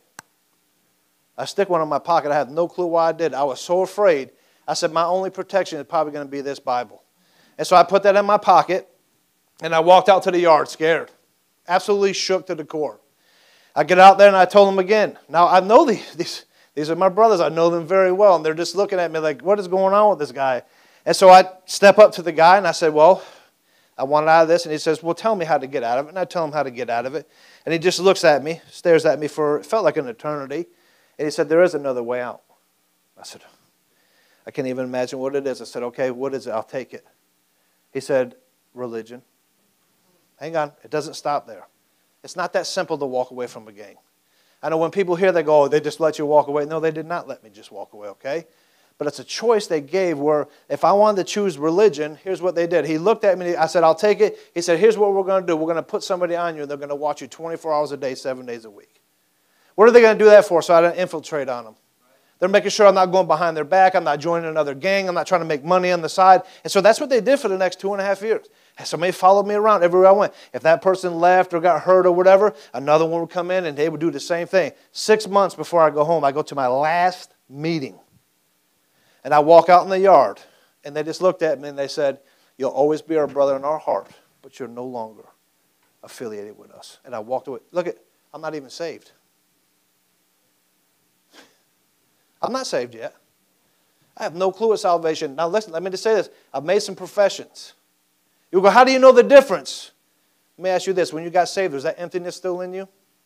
I stick one in my pocket. I had no clue why I did. I was so afraid. I said, my only protection is probably going to be this Bible. And so I put that in my pocket, and I walked out to the yard scared. Absolutely shook to the core. I get out there, and I told them again. Now, I know these, these, these are my brothers. I know them very well, and they're just looking at me like, what is going on with this guy? And so I step up to the guy, and I said, well, I want out of this. And he says, well, tell me how to get out of it. And I tell him how to get out of it. And he just looks at me, stares at me for, it felt like an eternity. And he said, there is another way out. I said, I can't even imagine what it is. I said, okay, what is it? I'll take it. He said, religion. Hang on, it doesn't stop there. It's not that simple to walk away from a gang. I know when people hear, they go, oh, they just let you walk away. No, they did not let me just walk away, okay? But it's a choice they gave where if I wanted to choose religion, here's what they did. He looked at me, I said, I'll take it. He said, here's what we're going to do. We're going to put somebody on you, and they're going to watch you twenty-four hours a day, seven days a week. What are they going to do that for? So I don't infiltrate on them. They're making sure I'm not going behind their back. I'm not joining another gang. I'm not trying to make money on the side. And so that's what they did for the next two and a half years. Somebody followed me around everywhere I went. If that person left or got hurt or whatever, another one would come in and they would do the same thing. Six months before I go home, I go to my last meeting. And I walk out in the yard. And they just looked at me and they said, you'll always be our brother in our heart, but you're no longer affiliated with us. And I walked away. Look, at, I'm not even saved. I'm not saved yet. I have no clue of salvation. Now listen, let me just say this. I've made some professions. You go, how do you know the difference? Let me ask you this. When you got saved, was that emptiness still in you?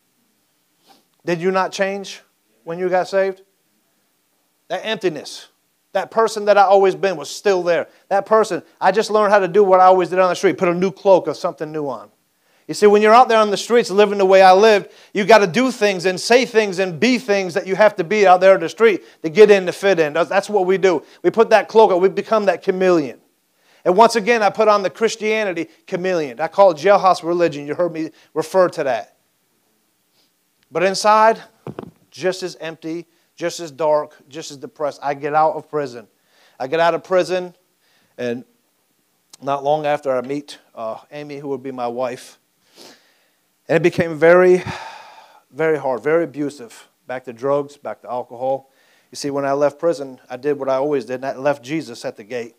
Did you not change when you got saved? That emptiness. That person that I always been was still there. That person, I just learned how to do what I always did on the street. Put a new cloak or something new on. You see, when you're out there on the streets living the way I lived, you got to do things and say things and be things that you have to be out there on the street to get in, to fit in. That's what we do. We put that cloak on. We become that chameleon. And once again, I put on the Christianity chameleon. I call it jailhouse religion. You heard me refer to that. But inside, just as empty, just as dark, just as depressed. I get out of prison. I get out of prison, and not long after I meet uh, Amy, who would be my wife. And it became very, very hard, very abusive. Back to drugs, back to alcohol. You see, when I left prison, I did what I always did, and I left Jesus at the gate.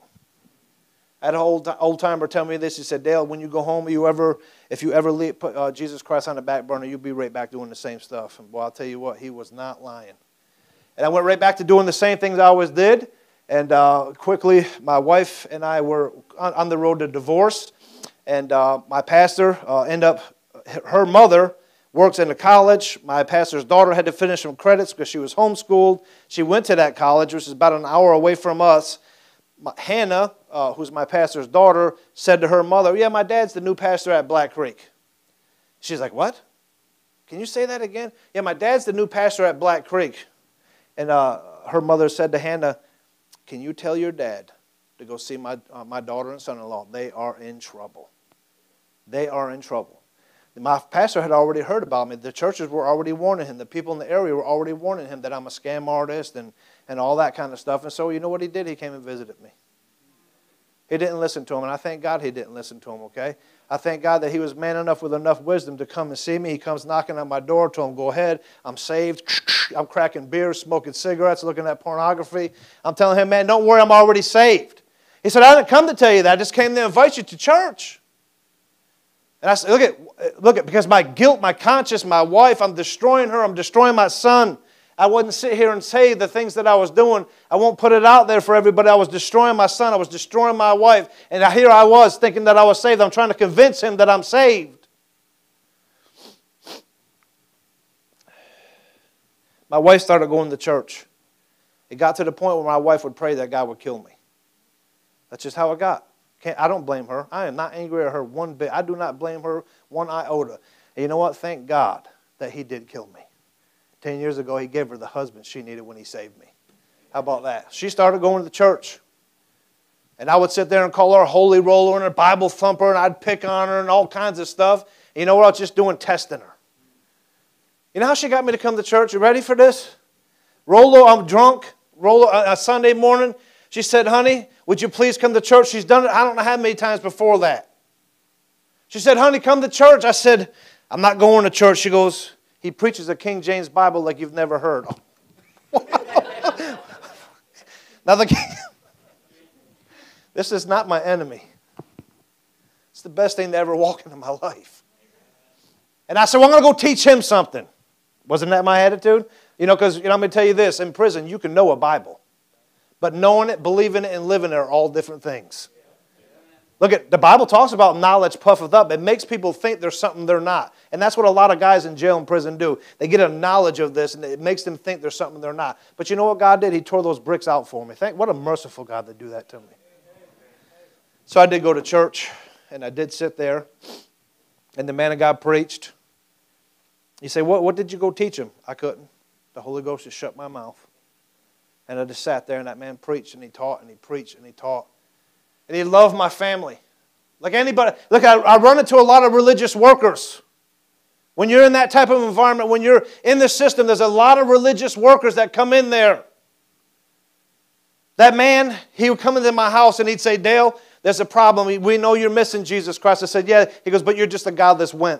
I had an old, old timer tell me this. He said, Dale, when you go home, you ever, if you ever leave, put uh, Jesus Christ on the back burner, you'll be right back doing the same stuff. And boy, I'll tell you what, he was not lying. And I went right back to doing the same things I always did. And uh, quickly, my wife and I were on, on the road to divorce. And uh, my pastor uh, ended up, her mother works in a college. My pastor's daughter had to finish some credits because she was homeschooled. She went to that college, which is about an hour away from us. My, Hannah, uh, who's my pastor's daughter, said to her mother, yeah, my dad's the new pastor at Black Creek. She's like, what? Can you say that again? Yeah, my dad's the new pastor at Black Creek. And uh, her mother said to Hannah, can you tell your dad to go see my, uh, my daughter and son-in-law? They are in trouble. They are in trouble. My pastor had already heard about me. The churches were already warning him. The people in the area were already warning him that I'm a scam artist and, and all that kind of stuff. And so you know what he did? He came and visited me. He didn't listen to him, and I thank God he didn't listen to him, okay? I thank God that he was man enough with enough wisdom to come and see me. He comes knocking on my door, told him, go ahead, I'm saved. I'm cracking beers, smoking cigarettes, looking at pornography. I'm telling him, man, don't worry, I'm already saved. He said, I didn't come to tell you that. I just came to invite you to church. And I said, look at, look at, because my guilt, my conscience, my wife, I'm destroying her, I'm destroying my son. I wouldn't sit here and say the things that I was doing. I won't put it out there for everybody. I was destroying my son. I was destroying my wife. And here I was thinking that I was saved. I'm trying to convince him that I'm saved. My wife started going to church. It got to the point where my wife would pray that God would kill me. That's just how it got. Can't, I don't blame her. I am not angry at her one bit. I do not blame her one iota. And you know what? Thank God that He did kill me. Ten years ago, He gave her the husband she needed when He saved me. How about that? She started going to the church. And I would sit there and call her a holy roller and a Bible thumper, and I'd pick on her and all kinds of stuff. And you know what I was just doing? Testing her. You know how she got me to come to church? You ready for this? Rolo, I'm drunk. Rolo, a Sunday morning, she said, honey, would you please come to church? She's done it I don't know how many times before that. She said, honey, come to church. I said, I'm not going to church. She goes, he preaches a King James Bible like you've never heard. Now the king, this is not my enemy. It's the best thing to ever walk into my life. And I said, well, I'm going to go teach him something. Wasn't that my attitude? You know, because you know, I'm going to tell you this. In prison, you can know a Bible. But knowing it, believing it, and living it are all different things. Look, at the Bible talks about knowledge puffeth up. It makes people think there's something they're not. And that's what a lot of guys in jail and prison do. They get a knowledge of this, and it makes them think there's something they're not. But you know what God did? He tore those bricks out for me. Thank, what a merciful God to do that to me. So I did go to church, and I did sit there, and the man of God preached. You say, what, what did you go teach him? I couldn't. The Holy Ghost just shut my mouth. And I just sat there, and that man preached, and he taught, and he preached, and he taught. And he loved my family. Like anybody. Look, I, I run into a lot of religious workers. When you're in that type of environment, when you're in the system, there's a lot of religious workers that come in there. That man, he would come into my house, and he'd say, Dale, there's a problem. We know you're missing Jesus Christ. I said, yeah. He goes, but you're just a godless wimp.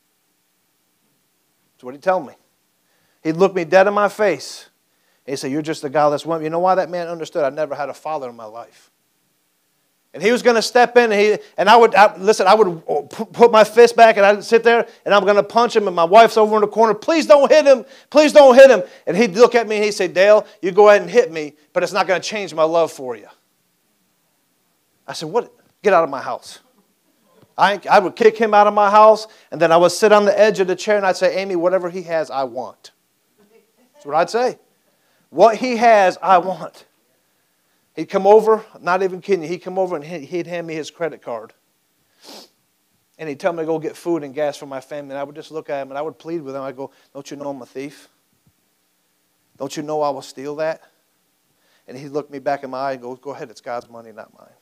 That's what he'd tell me. He'd look me dead in my face. He'd say, you're just a godless wimp. You know why that man understood? I never had a father in my life. And he was going to step in, and, he, and I would, I, listen, I would put my fist back, and I'd sit there, and I'm going to punch him, and my wife's over in the corner. Please don't hit him. Please don't hit him. And he'd look at me, and he'd say, Dale, you go ahead and hit me, but it's not going to change my love for you. I said, what? Get out of my house. I, I would kick him out of my house, and then I would sit on the edge of the chair, and I'd say, Amy, whatever he has, I want. That's what I'd say. What he has, I want. He'd come over, not even kidding you, he'd come over and he'd hand me his credit card. And he'd tell me to go get food and gas for my family. And I would just look at him and I would plead with him. I'd go, don't you know I'm a thief? Don't you know I will steal that? And he'd look me back in my eye and go, go ahead, it's God's money, not mine.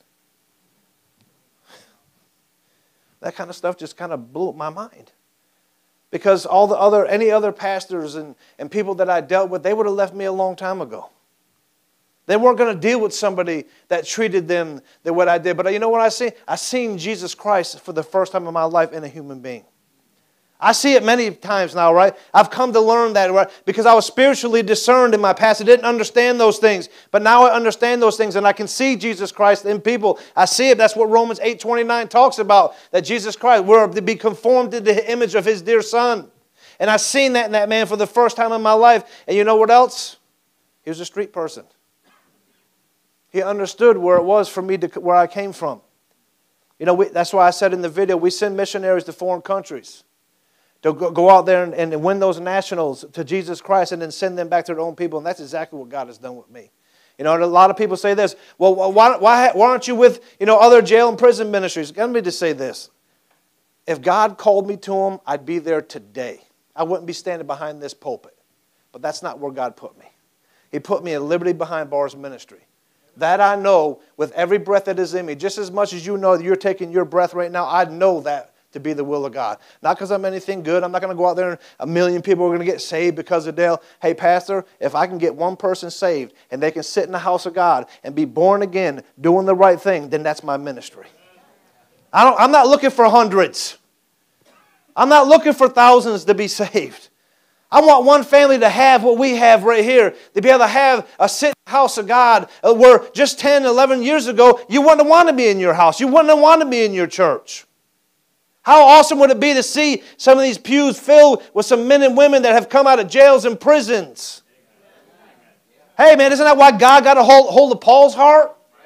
That kind of stuff just kind of blew my mind. Because all the other, any other pastors and, and people that I dealt with, they would have left me a long time ago. They weren't going to deal with somebody that treated them the way I did. But you know what I see? I seen Jesus Christ for the first time in my life in a human being. I see it many times now, right? I've come to learn that, right? Because I was spiritually discerned in my past. I didn't understand those things. But now I understand those things, and I can see Jesus Christ in people. I see it. That's what Romans eight twenty-nine talks about, that Jesus Christ, we're to be conformed to the image of His dear Son. And I've seen that in that man for the first time in my life. And you know what else? He was a street person. He understood where it was for me, to where I came from. You know, we, that's why I said in the video, we send missionaries to foreign countries to go, go out there and, and win those nationals to Jesus Christ and then send them back to their own people. And that's exactly what God has done with me. You know, and a lot of people say this, well, why, why, why aren't you with, you know, other jail and prison ministries? Let me just say this. If God called me to them, I'd be there today. I wouldn't be standing behind this pulpit. But that's not where God put me. He put me in Liberty Behind Bars ministry. That I know with every breath that is in me, just as much as you know that you're taking your breath right now, I know that to be the will of God. Not because I'm anything good. I'm not going to go out there and a million people are going to get saved because of Dale. Hey, Pastor, if I can get one person saved and they can sit in the house of God and be born again doing the right thing, then that's my ministry. I don't, I'm not looking for hundreds. I'm not looking for thousands to be saved. I want one family to have what we have right here, to be able to have a sit in the house of God where just ten, eleven years ago, you wouldn't want to be in your house. You wouldn't want to be in your church. How awesome would it be to see some of these pews filled with some men and women that have come out of jails and prisons? Hey, man, isn't that why God got a hold, hold of Paul's heart?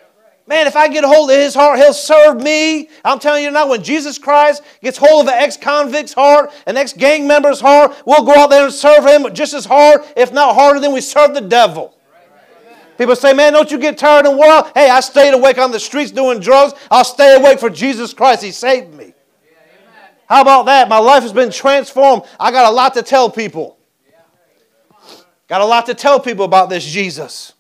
Man, if I get a hold of his heart, he'll serve me. I'm telling you now, when Jesus Christ gets hold of an ex-convict's heart, an ex-gang member's heart, we'll go out there and serve him just as hard, if not harder than we serve the devil. People say, man, don't you get tired and wore out? Hey, I stayed awake on the streets doing drugs. I'll stay awake for Jesus Christ. He saved me. How about that? My life has been transformed. I got a lot to tell people. Got a lot to tell people about this Jesus.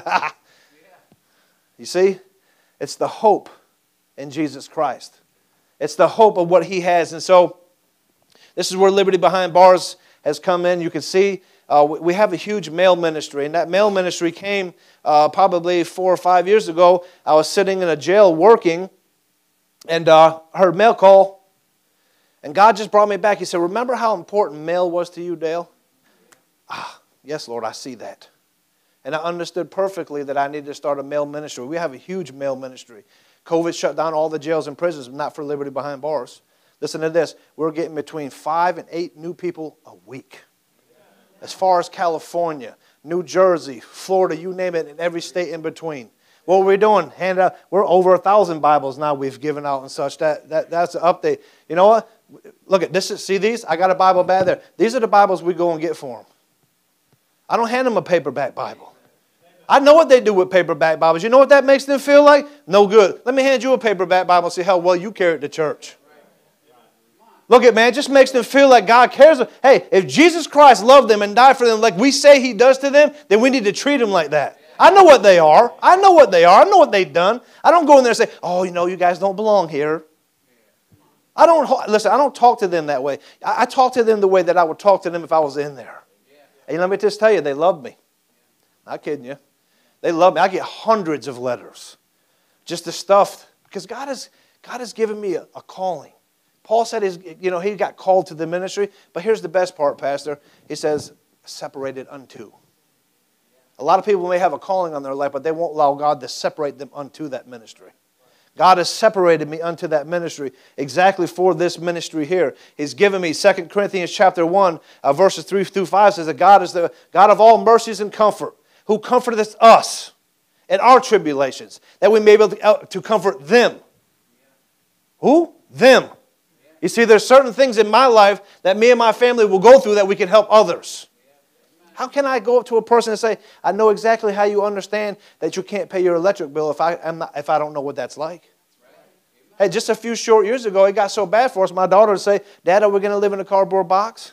You see? It's the hope in Jesus Christ. It's the hope of what He has. And so, this is where Liberty Behind Bars has come in. You can see uh, we have a huge mail ministry. And that mail ministry came uh, probably four or five years ago. I was sitting in a jail working and uh, heard mail call. And God just brought me back. He said, remember how important mail was to you, Dale? Ah, yes, Lord, I see that. And I understood perfectly that I needed to start a mail ministry. We have a huge mail ministry. COVID shut down all the jails and prisons, but not for Liberty Behind Bars. Listen to this. We're getting between five and eight new people a week. As far as California, New Jersey, Florida, you name it, and every state in between. What are we doing? Hand out. We're over a thousand Bibles now we've given out and such. That, that, that's an update. You know what? Look at this. See these? I got a Bible bag there. These are the Bibles we go and get for them. I don't hand them a paperback Bible. I know what they do with paperback Bibles. You know what that makes them feel like? No good. Let me hand you a paperback Bible and see how well you carry it to church. Look at, man, it just makes them feel like God cares. Hey, if Jesus Christ loved them and died for them like we say He does to them, then we need to treat them like that. I know what they are. I know what they are. I know what they've done. I don't go in there and say, oh, you know, you guys don't belong here. I don't, listen, I don't talk to them that way. I, I talk to them the way that I would talk to them if I was in there. And let me just tell you, they love me. Not kidding you. They love me. I get hundreds of letters. Just the stuff. Because God has, God has given me a, a calling. Paul said his, you know, he got called to the ministry. But here's the best part, Pastor. He says, separated unto. A lot of people may have a calling on their life, but they won't allow God to separate them unto that ministry. God has separated me unto that ministry exactly for this ministry here. He's given me, Second Corinthians chapter one, uh, verses three through five says that God is the God of all mercies and comfort, who comforteth us in our tribulations, that we may be able to, uh, to comfort them. Who? Them. You see, there's certain things in my life that me and my family will go through that we can help others. How can I go up to a person and say, I know exactly how you understand that you can't pay your electric bill if I, am not, if I don't know what that's like? Hey, just a few short years ago, it got so bad for us, my daughter would say, Dad, are we going to live in a cardboard box?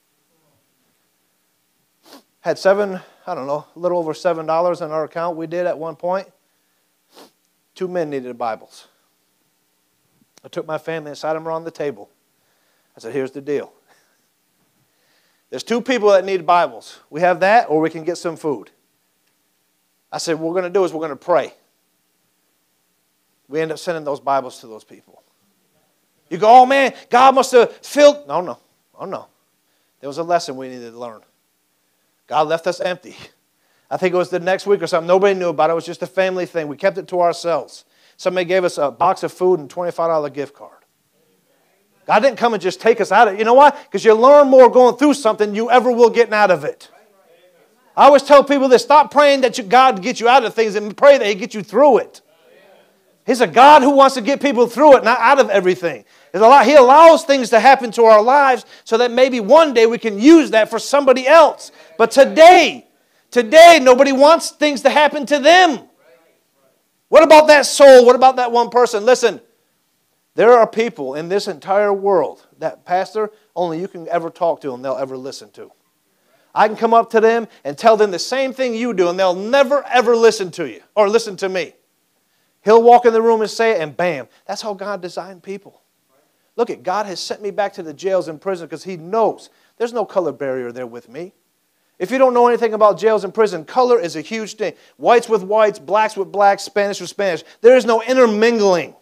Had seven, I don't know, a little over seven dollars in our account. We did at one point. Two men needed Bibles. I took my family and sat them around the table. I said, here's the deal. There's two people that need Bibles. We have that, or we can get some food. I said, what we're going to do is we're going to pray. We end up sending those Bibles to those people. You go, oh man, God must have filled. No, no. Oh no. There was a lesson we needed to learn. God left us empty. I think it was the next week or something. Nobody knew about it. It was just a family thing. We kept it to ourselves. Somebody gave us a box of food and a twenty-five dollar gift card. God didn't come and just take us out of it. You know why? Because you learn more going through something than you ever will getting out of it. I always tell people this. Stop praying that you, God get you out of things and pray that He get you through it. He's a God who wants to get people through it, not out of everything. There's a lot. He allows things to happen to our lives so that maybe one day we can use that for somebody else. But today, today, nobody wants things to happen to them. What about that soul? What about that one person? Listen, there are people in this entire world that, Pastor, only you can ever talk to and they'll ever listen to. I can come up to them and tell them the same thing you do and they'll never ever listen to you or listen to me. He'll walk in the room and say it and bam. That's how God designed people. Look at God has sent me back to the jails and prison because He knows there's no color barrier there with me. If you don't know anything about jails and prison, color is a huge thing. Whites with whites, blacks with blacks, Spanish with Spanish. There is no intermingling.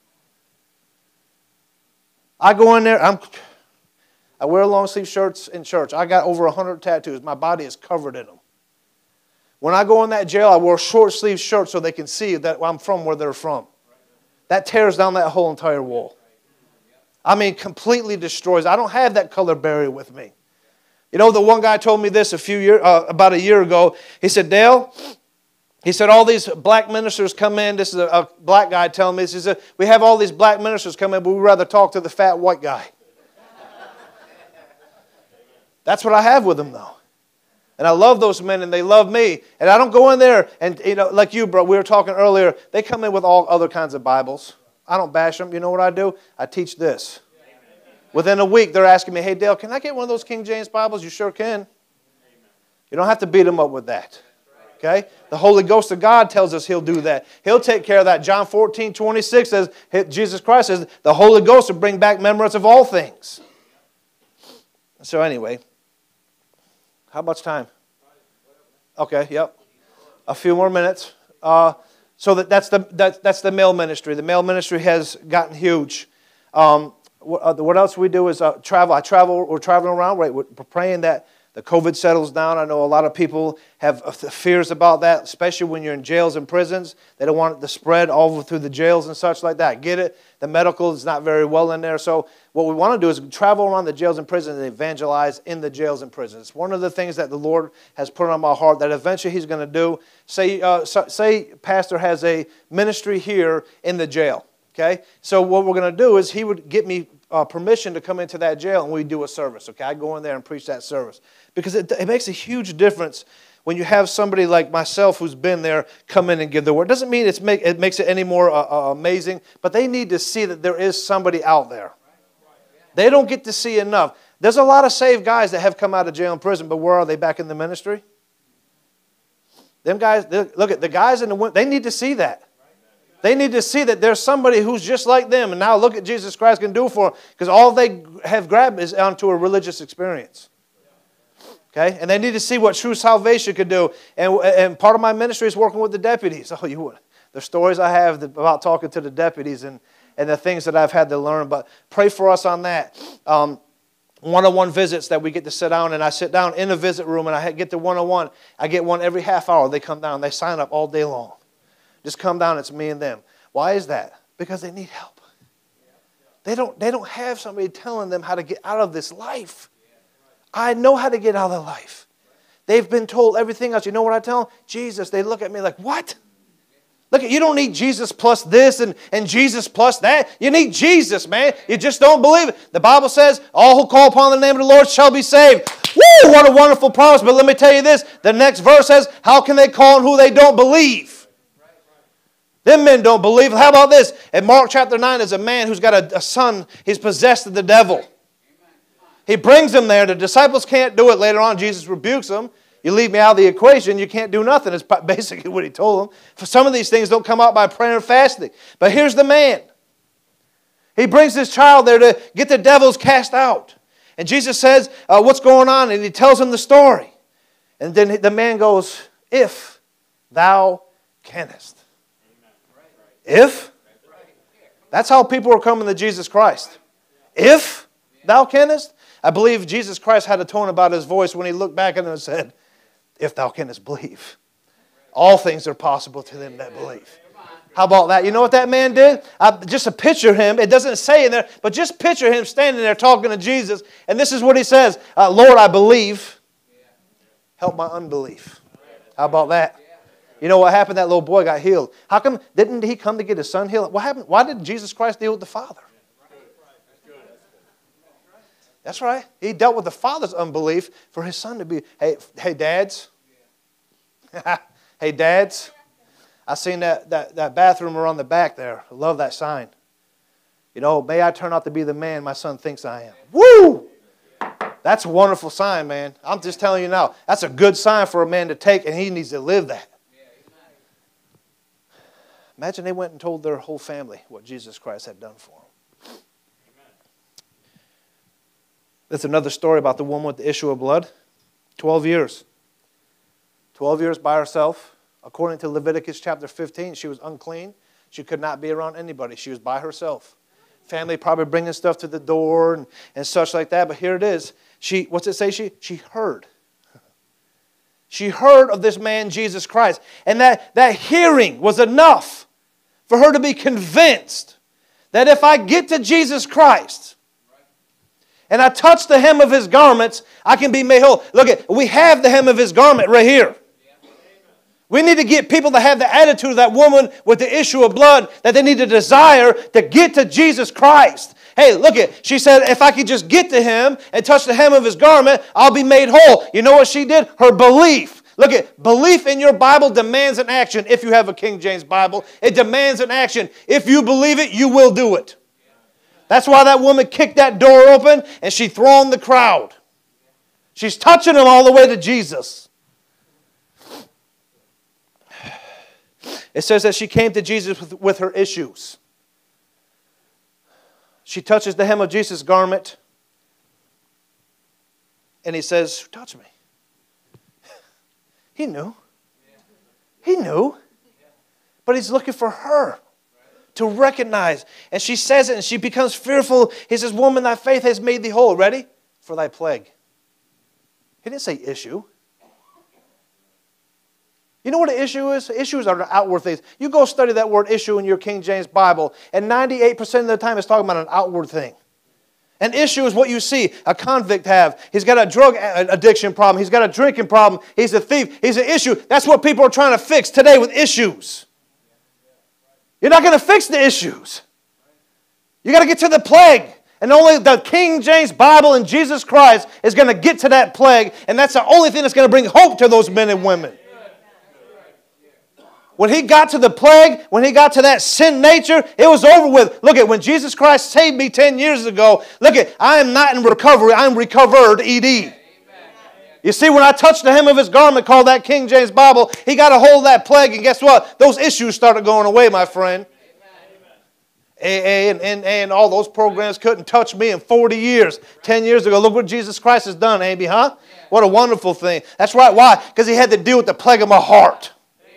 I go in there, I'm, I wear long sleeve shirts in church. I got over one hundred tattoos. My body is covered in them. When I go in that jail, I wear short sleeve shirts so they can see that I'm from where they're from. That tears down that whole entire wall. I mean, completely destroys. I don't have that color barrier with me. You know, the one guy told me this a few years, uh, about a year ago. He said, Dale, He said, all these black ministers come in. This is a, a black guy telling me this. He said, we have all these black ministers come in, but we'd rather talk to the fat white guy. That's what I have with them, though. And I love those men, and they love me. And I don't go in there, and, you know, like you, bro, we were talking earlier, they come in with all other kinds of Bibles. I don't bash them. You know what I do? I teach this. Within a week, they're asking me, hey, Dale, can I get one of those King James Bibles? You sure can. You don't have to beat them up with that. Okay? The Holy Ghost of God tells us He'll do that. He'll take care of that. John fourteen twenty-six says, Jesus Christ says, the Holy Ghost will bring back remembrance of all things. So anyway, how much time? Okay, yep. A few more minutes. Uh, so that, that's, the, that, that's the male ministry. The male ministry has gotten huge. Um, what, uh, what else we do is uh, travel. I travel. We're traveling around. Right, we're praying that the COVID settles down. I know a lot of people have fears about that, especially when you're in jails and prisons. They don't want it to spread all over through the jails and such like that. Get it? The medical is not very well in there. So what we want to do is travel around the jails and prisons and evangelize in the jails and prisons. It's one of the things that the Lord has put on my heart that eventually He's going to do. Say, uh, say pastor has a ministry here in the jail. Okay? So what we're going to do is he would get me uh, permission to come into that jail and we do a service. Okay? I go in there and preach that service. Because it, it makes a huge difference when you have somebody like myself who's been there come in and give the word. It doesn't mean it's make, it makes it any more uh, uh, amazing, but they need to see that there is somebody out there. They don't get to see enough. There's a lot of saved guys that have come out of jail and prison, but where are they back in the ministry? Them guys, look at the guys in the women, they need to see that. They need to see that there's somebody who's just like them, and now look at Jesus Christ can do for them, because all they have grabbed is onto a religious experience. Okay? And they need to see what true salvation could do. And, and part of my ministry is working with the deputies. Oh, you would. The stories I have about talking to the deputies and, and the things that I've had to learn. But pray for us on that. Um, one-on-one visits that we get to sit down, and I sit down in a visit room, and I get the one-on-one. I get one every half hour. They come down. They sign up all day long. Just come down. It's me and them. Why is that? Because they need help. They don't, they don't have somebody telling them how to get out of this life. I know how to get out of life. They've been told everything else. You know what I tell them? Jesus. They look at me like, what? Look, you don't need Jesus plus this and, and Jesus plus that. You need Jesus, man. You just don't believe it. The Bible says, all who call upon the name of the Lord shall be saved. Woo, what a wonderful promise. But let me tell you this. The next verse says, how can they call on who they don't believe? Them men don't believe. How about this? In Mark chapter nine, there's a man who's got a, a son. He's possessed of the devil. He brings him there. The disciples can't do it. Later on, Jesus rebukes them. You leave me out of the equation, you can't do nothing. It's basically what He told them. For some of these things don't come out by prayer and fasting. But here's the man. He brings this child there to get the devils cast out. And Jesus says, uh, what's going on? And He tells him the story. And then the man goes, if thou canst. If? That's how people are coming to Jesus Christ. If thou canst. I believe Jesus Christ had a tone about His voice when He looked back at him and said, if thou canst believe. All things are possible to them that believe. How about that? You know what that man did? I, just to picture him, it doesn't say in there, but just picture him standing there talking to Jesus, and this is what he says, uh, Lord, I believe. Help my unbelief. How about that? You know what happened? That little boy got healed. How come, didn't he come to get his son healed? What happened? Why didn't Jesus Christ deal with the Father? That's right. He dealt with the Father's unbelief for His son to be, hey, hey dads. Hey, dads. I seen that, that, that bathroom around the back there. I love that sign. You know, may I turn out to be the man my son thinks I am. Woo! That's a wonderful sign, man. I'm just telling you now. That's a good sign for a man to take, and he needs to live that. Imagine they went and told their whole family what Jesus Christ had done for them. That's another story about the woman with the issue of blood. Twelve years. Twelve years by herself. According to Leviticus chapter fifteen, she was unclean. She could not be around anybody. She was by herself. Family probably bringing stuff to the door and, and such like that. But here it is. She, what's it say? She, she heard. She heard of this man, Jesus Christ. And that, that hearing was enough for her to be convinced that if I get to Jesus Christ and I touch the hem of His garments, I can be made whole. Look at, we have the hem of His garment right here. We need to get people to have the attitude of that woman with the issue of blood, that they need to desire to get to Jesus Christ. Hey, look it. She said, if I could just get to him and touch the hem of his garment, I'll be made whole. You know what she did? Her belief. Look it. Belief in your Bible demands an action. If you have a King James Bible, it demands an action. If you believe it, you will do it. That's why that woman kicked that door open and she thronged the crowd. She's touching them all the way to Jesus. It says that she came to Jesus with, with her issues. She touches the hem of Jesus' garment. And he says, who touched me? He knew. He knew. But he's looking for her to recognize. And she says it and she becomes fearful. He says, woman, thy faith has made thee whole. Ready? For thy plague. He didn't say issue. You know what an issue is? Issues are the outward things. You go study that word issue in your King James Bible, and ninety-eight percent of the time it's talking about an outward thing. An issue is what you see a convict have. He's got a drug addiction problem. He's got a drinking problem. He's a thief. He's an issue. That's what people are trying to fix today with issues. You're not going to fix the issues. You got to get to the plague. And only the King James Bible and Jesus Christ is going to get to that plague, and that's the only thing that's going to bring hope to those men and women. When he got to the plague, when he got to that sin nature, it was over with. Look at, when Jesus Christ saved me ten years ago, look at, I am not in recovery, I am recovered, E D. You see, when I touched the hem of his garment, called that King James Bible, he got a hold of that plague, and guess what? Those issues started going away, my friend. A A and N A and all those programs couldn't touch me in forty years. ten years ago, look what Jesus Christ has done, Amy, huh? What a wonderful thing. That's right, why? Because he had to deal with the plague of my heart.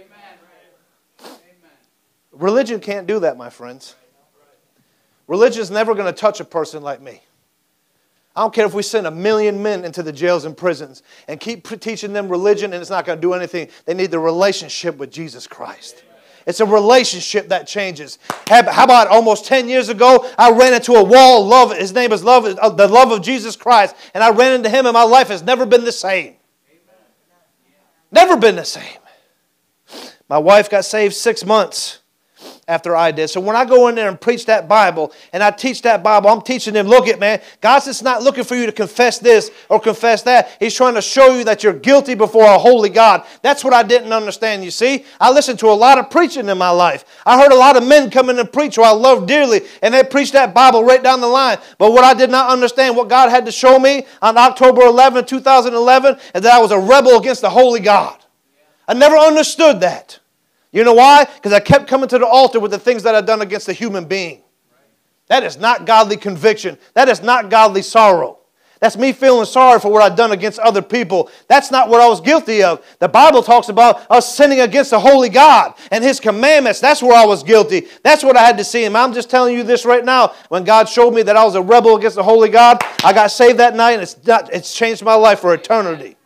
Religion can't do that, my friends. Religion is never going to touch a person like me. I don't care if we send a million men into the jails and prisons and keep teaching them religion and it's not going to do anything. They need the relationship with Jesus Christ. It's a relationship that changes. How about almost ten years ago, I ran into a wall of love. His name is love, the love of Jesus Christ. And I ran into him and my life has never been the same. Never been the same. My wife got saved six months after I did. So when I go in there and preach that Bible and I teach that Bible, I'm teaching them, look at man, God's just not looking for you to confess this or confess that. He's trying to show you that you're guilty before a holy God. That's what I didn't understand, you see. I listened to a lot of preaching in my life. I heard a lot of men come in and preach who I love dearly, and they preached that Bible right down the line. But what I did not understand, what God had to show me on October eleventh, two thousand eleven, is that I was a rebel against the holy God. I never understood that. You know why? Because I kept coming to the altar with the things that I'd done against a human being. That is not godly conviction. That is not godly sorrow. That's me feeling sorry for what I've done against other people. That's not what I was guilty of. The Bible talks about us sinning against the holy God and His commandments. That's where I was guilty. That's what I had to see Him. I'm just telling you this right now. When God showed me that I was a rebel against the holy God, I got saved that night and it's, not, it's changed my life for eternity.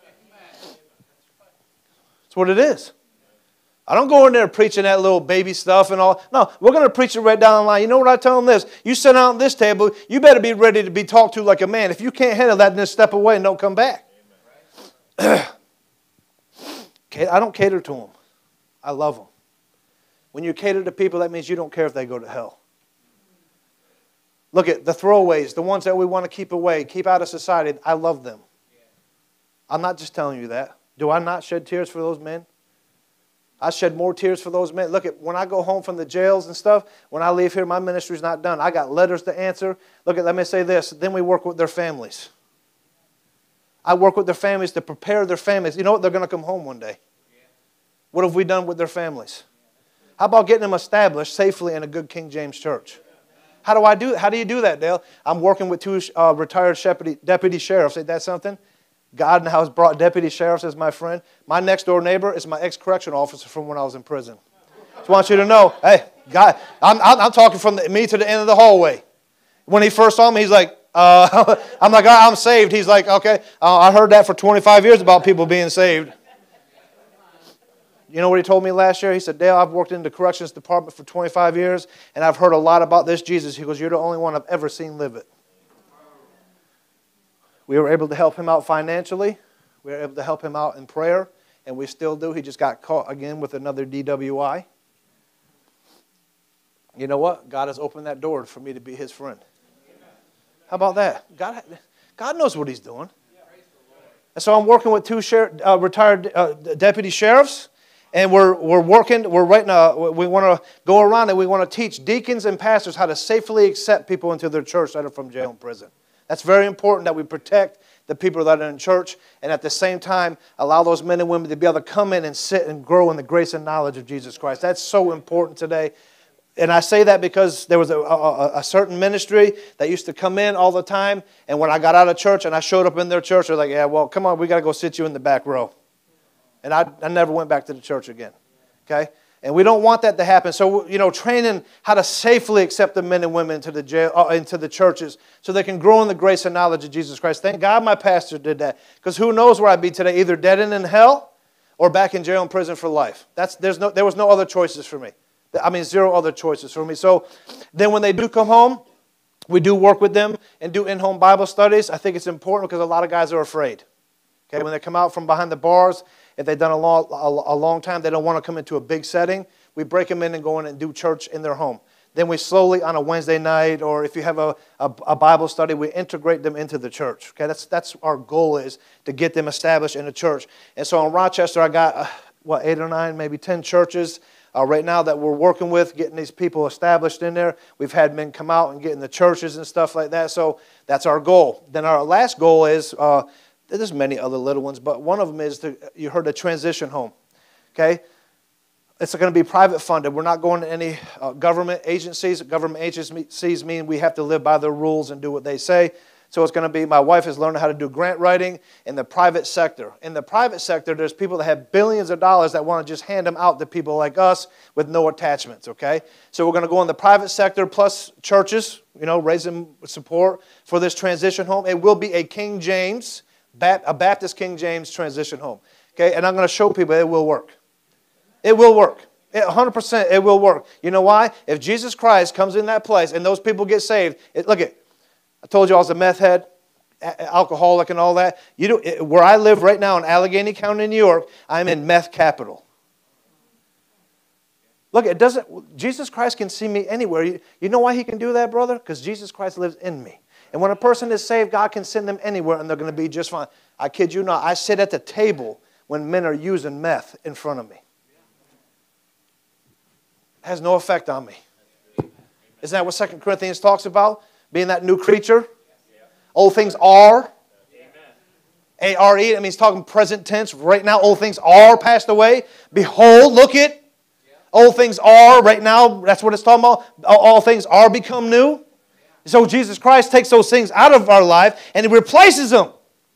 That's what it is. I don't go in there preaching that little baby stuff and all. No, we're going to preach it right down the line. You know what I tell them this? You sit down at this table, you better be ready to be talked to like a man. If you can't handle that, then step away and don't come back. I don't cater to them. I love them. When you cater to people, that means you don't care if they go to hell. Look at the throwaways, the ones that we want to keep away, keep out of society. I love them. I'm not just telling you that. Do I not shed tears for those men? I shed more tears for those men. Look, at when I go home from the jails and stuff, when I leave here, my ministry's not done. I got letters to answer. Look, at, let me say this. Then we work with their families. I work with their families to prepare their families. You know what? They're going to come home one day. What have we done with their families? How about getting them established safely in a good King James church? How do I do? How do you do that, Dale? I'm working with two uh, retired deputy, deputy sheriffs. Ain't that something? God now has brought deputy sheriffs as my friend. My next door neighbor is my ex-correction officer from when I was in prison. Just want you to know, hey, God, I'm, I'm, I'm talking from the, me to the end of the hallway. When he first saw me, he's like, uh, I'm like, oh, I'm saved. He's like, okay, uh, I heard that for twenty-five years about people being saved. You know what he told me last year? He said, Dale, I've worked in the corrections department for twenty-five years, and I've heard a lot about this Jesus. He goes, you're the only one I've ever seen live it. We were able to help him out financially. We were able to help him out in prayer. and we still do. He just got caught again with another D W I. You know what? God has opened that door for me to be his friend. How about that? God, God knows what he's doing. And so I'm working with two sheriff, uh, retired uh, deputy sheriffs, and we're we're working. We're writing a. We want to go around and we want to teach deacons and pastors how to safely accept people into their church that are from jail and prison. That's very important that we protect the people that are in church, and at the same time allow those men and women to be able to come in and sit and grow in the grace and knowledge of Jesus Christ. That's so important today. And I say that because there was a, a, a certain ministry that used to come in all the time, and when I got out of church and I showed up in their church, they're like, yeah, well, come on, we got to go sit you in the back row. And I, I never went back to the church again. Okay? And we don't want that to happen. So, you know, training how to safely accept the men and women into the jail, uh, into the churches so they can grow in the grace and knowledge of Jesus Christ. Thank God my pastor did that. Because who knows where I'd be today, either dead and in hell or back in jail and prison for life. That's, there's no, there was no other choices for me. I mean, zero other choices for me. So then when they do come home, we do work with them and do in-home Bible studies. I think it's important because a lot of guys are afraid. Okay, when they come out from behind the bars, if they've done a long, a, a long time, they don't want to come into a big setting. We break them in and go in and do church in their home. Then we slowly, on a Wednesday night, or if you have a, a, a Bible study, we integrate them into the church. Okay, that's that's our goal, is to get them established in the church. And so in Rochester, I got, uh, what, eight or nine, maybe ten churches Uh, right now that we're working with, getting these people established in there. We've had men come out and get in the churches and stuff like that. So that's our goal. Then our last goal is, uh, there's many other little ones, but one of them is, to, you heard, a transition home. Okay? It's going to be private funded. We're not going to any uh, government agencies. Government agencies mean we have to live by their rules and do what they say. So it's going to be, my wife is learning how to do grant writing in the private sector. In the private sector, there's people that have billions of dollars that want to just hand them out to people like us with no attachments, okay? So we're going to go in the private sector plus churches, you know, raising support for this transition home. It will be a King James, a Baptist King James transition home, okay? And I'm going to show people it will work. It will work. It, one hundred percent it will work. You know why? If Jesus Christ comes in that place and those people get saved, it, look at, I told you I was a meth head, alcoholic and all that. You know, where I live right now in Allegheny County, New York, I'm in meth capital. Look, it doesn't, Jesus Christ can see me anywhere. You, you know why he can do that, brother? Because Jesus Christ lives in me. And when a person is saved, God can send them anywhere and they're going to be just fine. I kid you not. I sit at the table when men are using meth in front of me. It has no effect on me. Isn't that what Second Corinthians talks about? Being that new creature. Old things are. A R E, I mean, he's talking present tense. Right now, old things are passed away. Behold, look it. Old things are, right now, that's what it's talking about. All things are become new. So Jesus Christ takes those things out of our life and he replaces them.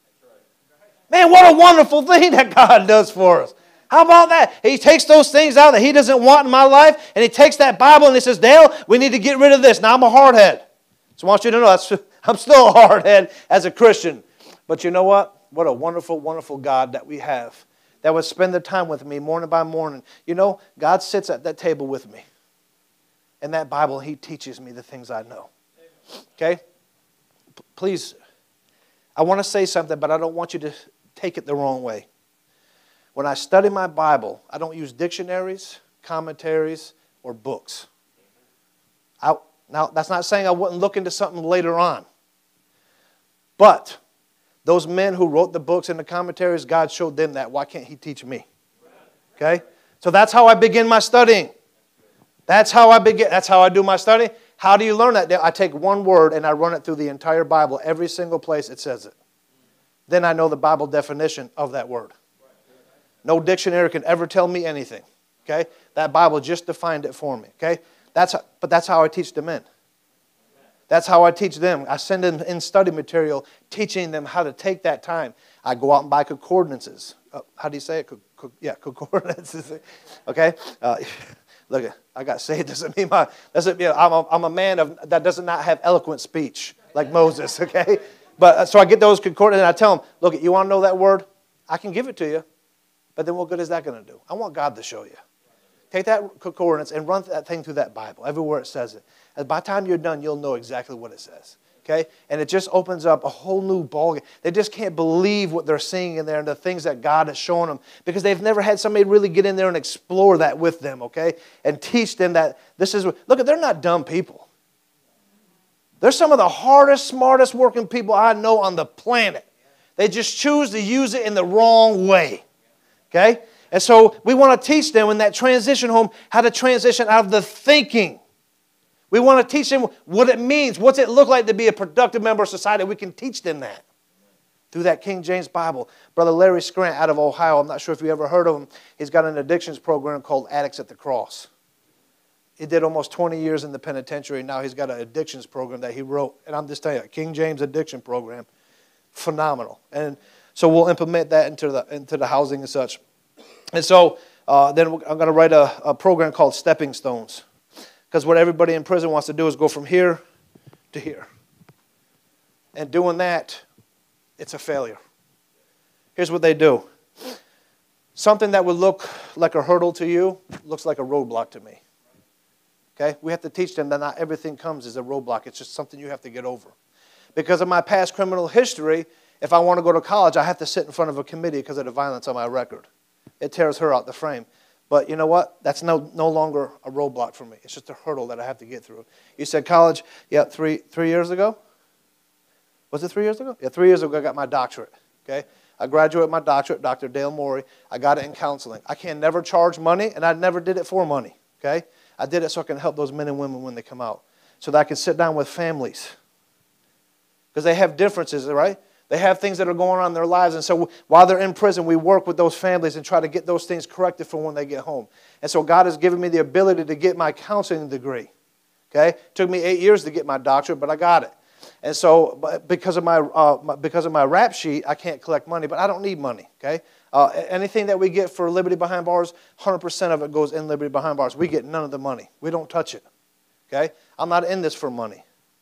Man, what a wonderful thing that God does for us. How about that? He takes those things out that he doesn't want in my life, and he takes that Bible and he says, Dale, we need to get rid of this. Now, I'm a hardhead. So I want you to know that's, I'm still a hardhead as a Christian. But you know what? What a wonderful, wonderful God that we have that would spend the time with me morning by morning. You know, God sits at that table with me. In that Bible, he teaches me the things I know. Okay? P- please, I want to say something, but I don't want you to take it the wrong way. When I study my Bible, I don't use dictionaries, commentaries, or books. I, now, that's not saying I wouldn't look into something later on. But those men who wrote the books and the commentaries, God showed them that. Why can't he teach me? Okay? So that's how I begin my studying. That's how I begin. That's how I do my study. How do you learn that? I take one word and I run it through the entire Bible. Every single place it says it. Then I know the Bible definition of that word. No dictionary can ever tell me anything. Okay? That Bible just defined it for me. Okay? That's how, but that's how I teach the men. That's how I teach them. I send them in study material, teaching them how to take that time. I go out and buy concordances. Uh, how do you say it? Co- co- yeah, concordances. Okay? Uh, look, I got saved. Doesn't mean my. Doesn't mean I'm a, I'm a man of that does not have eloquent speech like Moses. Okay? But uh, so I get those concordances and I tell them, look, you want to know that word? I can give it to you. But then what good is that going to do? I want God to show you. Take that concordance and run that thing through that Bible, everywhere it says it. And by the time you're done, you'll know exactly what it says. Okay? And it just opens up a whole new ballgame. They just can't believe what they're seeing in there and the things that God has shown them because they've never had somebody really get in there and explore that with them, okay? And teach them that this is, look, they're not dumb people. They're some of the hardest, smartest working people I know on the planet. They just choose to use it in the wrong way, okay? And so we want to teach them in that transition home how to transition out of the thinking. We want to teach them what it means. What's it look like to be a productive member of society? We can teach them that through that King James Bible. Brother Larry Scrant out of Ohio, I'm not sure if you ever heard of him. He's got an addictions program called Addicts at the Cross. He did almost twenty years in the penitentiary. Now he's got an addictions program that he wrote. And I'm just telling you, King James addiction program, phenomenal. And so we'll implement that into the, into the housing and such. And so uh, then I'm going to write a, a program called Stepping Stones. Because what everybody in prison wants to do is go from here to here. And doing that, it's a failure. Here's what they do. Something that would look like a hurdle to you looks like a roadblock to me. Okay? We have to teach them that not everything comes as a roadblock. It's just something you have to get over. Because of my past criminal history, if I want to go to college, I have to sit in front of a committee because of the violence on my record. It tears her out the frame. But you know what? That's no, no longer a roadblock for me. It's just a hurdle that I have to get through. You said college, yeah, three, three years ago? Was it three years ago? Yeah, three years ago I got my doctorate, okay? I graduated my doctorate, Doctor Dale Morey. I got it in counseling. I can never charge money, and I never did it for money, okay? I did it so I can help those men and women when they come out, so that I can sit down with families. Because they have differences, right? They have things that are going on in their lives. And so while they're in prison, we work with those families and try to get those things corrected for when they get home. And so God has given me the ability to get my counseling degree. Okay? It took me eight years to get my doctorate, but I got it. And so because of my, uh, because of my rap sheet, I can't collect money, but I don't need money. Okay? Uh, anything that we get for Liberty Behind Bars, one hundred percent of it goes in Liberty Behind Bars. We get none of the money. We don't touch it. Okay? I'm not in this for money.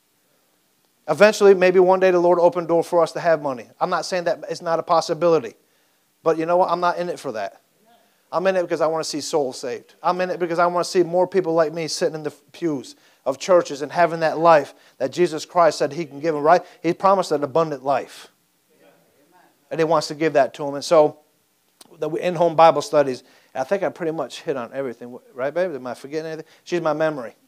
Eventually, maybe one day the Lord will open a door for us to have money. I'm not saying that it's not a possibility. But you know what? I'm not in it for that. I'm in it because I want to see souls saved. I'm in it because I want to see more people like me sitting in the pews of churches and having that life that Jesus Christ said He can give them, right? He promised an abundant life. And He wants to give that to them. And so, the in-home Bible studies, I think I pretty much hit on everything. Right, baby? Am I forgetting anything? She's my memory.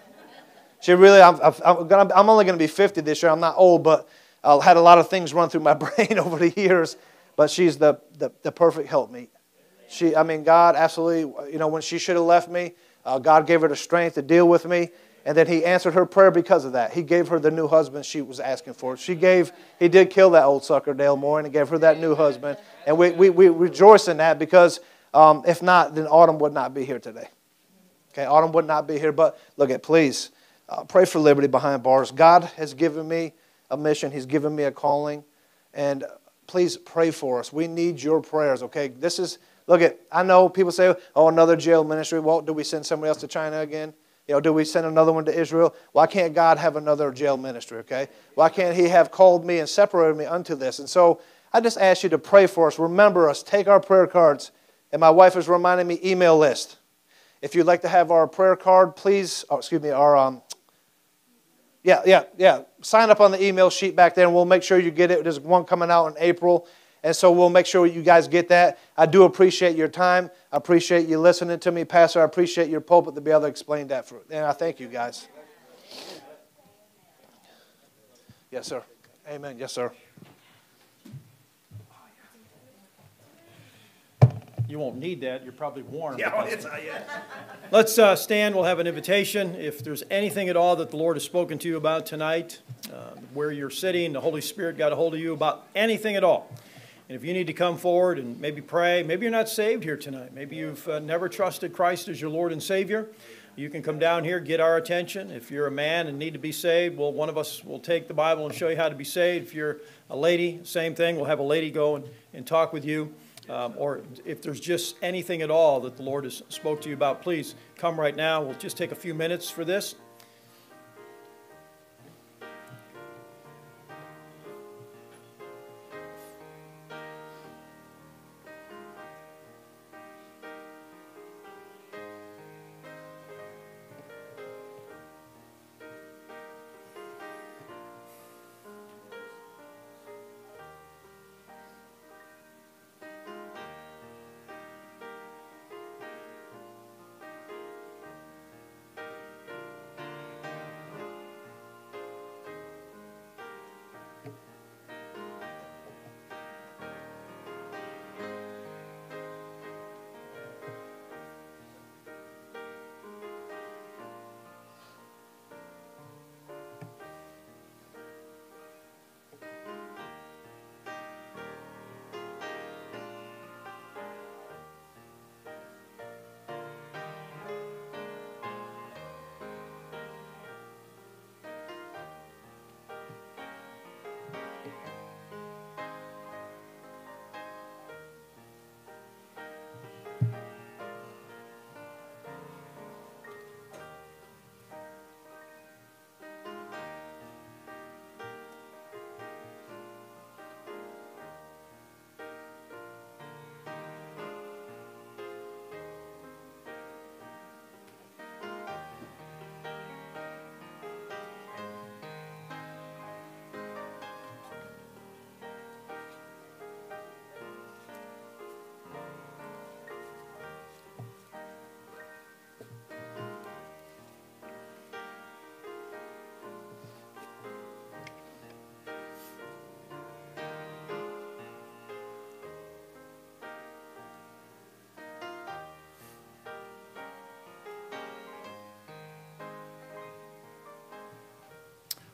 She really, I'm, I'm, gonna, I'm only going to be fifty this year. I'm not old, but I've had a lot of things run through my brain over the years. But she's the, the, the perfect helpmeet. She, I mean, God absolutely, you know, when she should have left me, uh, God gave her the strength to deal with me. And then He answered her prayer because of that. He gave her the new husband she was asking for. She gave, He did kill that old sucker, Dale Moore, and He gave her that new husband. And we, we, we rejoice in that because um, if not, then Autumn would not be here today. Okay, Autumn would not be here. But look at, please. Uh, pray for Liberty Behind Bars. God has given me a mission. He's given me a calling. And please pray for us. We need your prayers, okay? This is, look at, I know people say, oh, another jail ministry. Well, do we send somebody else to China again? You know, do we send another one to Israel? Why can't God have another jail ministry, okay? Why can't He have called me and separated me unto this? And so I just ask you to pray for us. Remember us. Take our prayer cards. And my wife is reminding me, email list. If you'd like to have our prayer card, please, oh, excuse me, our, um, yeah, yeah, yeah. Sign up on the email sheet back there, and we'll make sure you get it. There's one coming out in April, and so we'll make sure you guys get that. I do appreciate your time. I appreciate you listening to me, Pastor. I appreciate your pulpit to be able to explain that. For, and I thank you guys. Yes, sir. Amen. Yes, sir. You won't need that. You're probably warm. Yeah, it's, uh, yeah. Let's uh, stand. We'll have an invitation. If there's anything at all that the Lord has spoken to you about tonight, uh, where you're sitting, the Holy Spirit got a hold of you about anything at all. And if you need to come forward and maybe pray, maybe you're not saved here tonight. Maybe you've uh, never trusted Christ as your Lord and Savior. You can come down here, get our attention. If you're a man and need to be saved, well, one of us will take the Bible and show you how to be saved. If you're a lady, same thing. We'll have a lady go and, and talk with you. Um, or if there's just anything at all that the Lord has spoke to you about, please come right now. We'll just take a few minutes for this.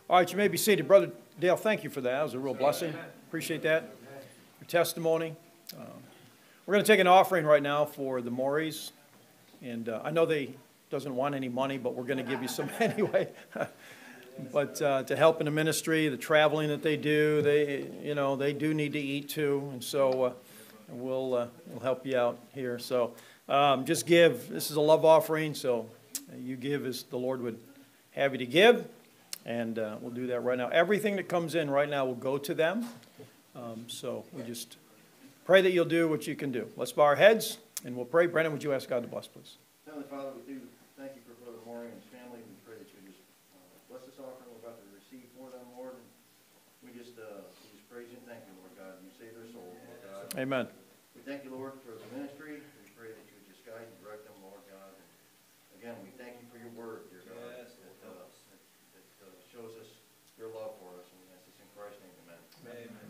All right, you may be seated. Brother Dale, thank you for that. That was a real blessing. Appreciate that. Your testimony. Um, we're going to take an offering right now for the Morris. And uh, I know they doesn't want any money, but we're going to give you some anyway. But uh, to help in the ministry, the traveling that they do, they, you know, they do need to eat too. And so uh, we'll, uh, we'll help you out here. So um, just give. This is a love offering, so you give as the Lord would have you to give. And uh, we'll do that right now. Everything that comes in right now will go to them. Um, so we just pray that you'll do what you can do. Let's bow our heads and we'll pray. Brennan, would you ask God to bless, please? Heavenly Father, we do thank you for Brother Maury and his family. We pray that you just uh, bless this offering we're about to receive for them, Lord. And we just uh, we just praise you and thank you, Lord God. You save their souls, Lord God. Amen. We thank you, Lord, for the ministry. We pray that you would just guide and direct them, Lord God. And again, we thank you for your word, dear God, yes, that, uh, that, that uh, shows us your love for us. And we ask this in Christ's name, amen. Amen.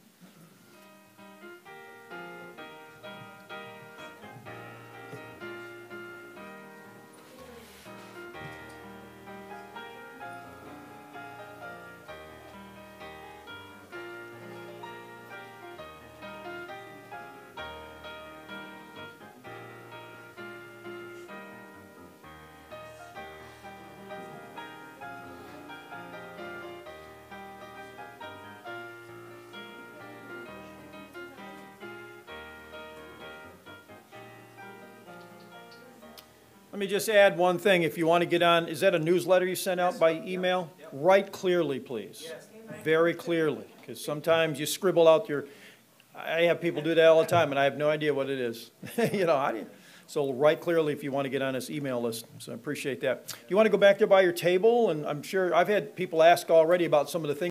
Let me just add one thing. If you want to get on, is that a newsletter you sent out by email? Yep. Write clearly, please. Yes. Very clearly, because sometimes you scribble out your, I have people do that all the time, and I have no idea what it is. You know, how do you? So write clearly if you want to get on this email list. So I appreciate that. You want to go back there by your table, and I'm sure I've had people ask already about some of the things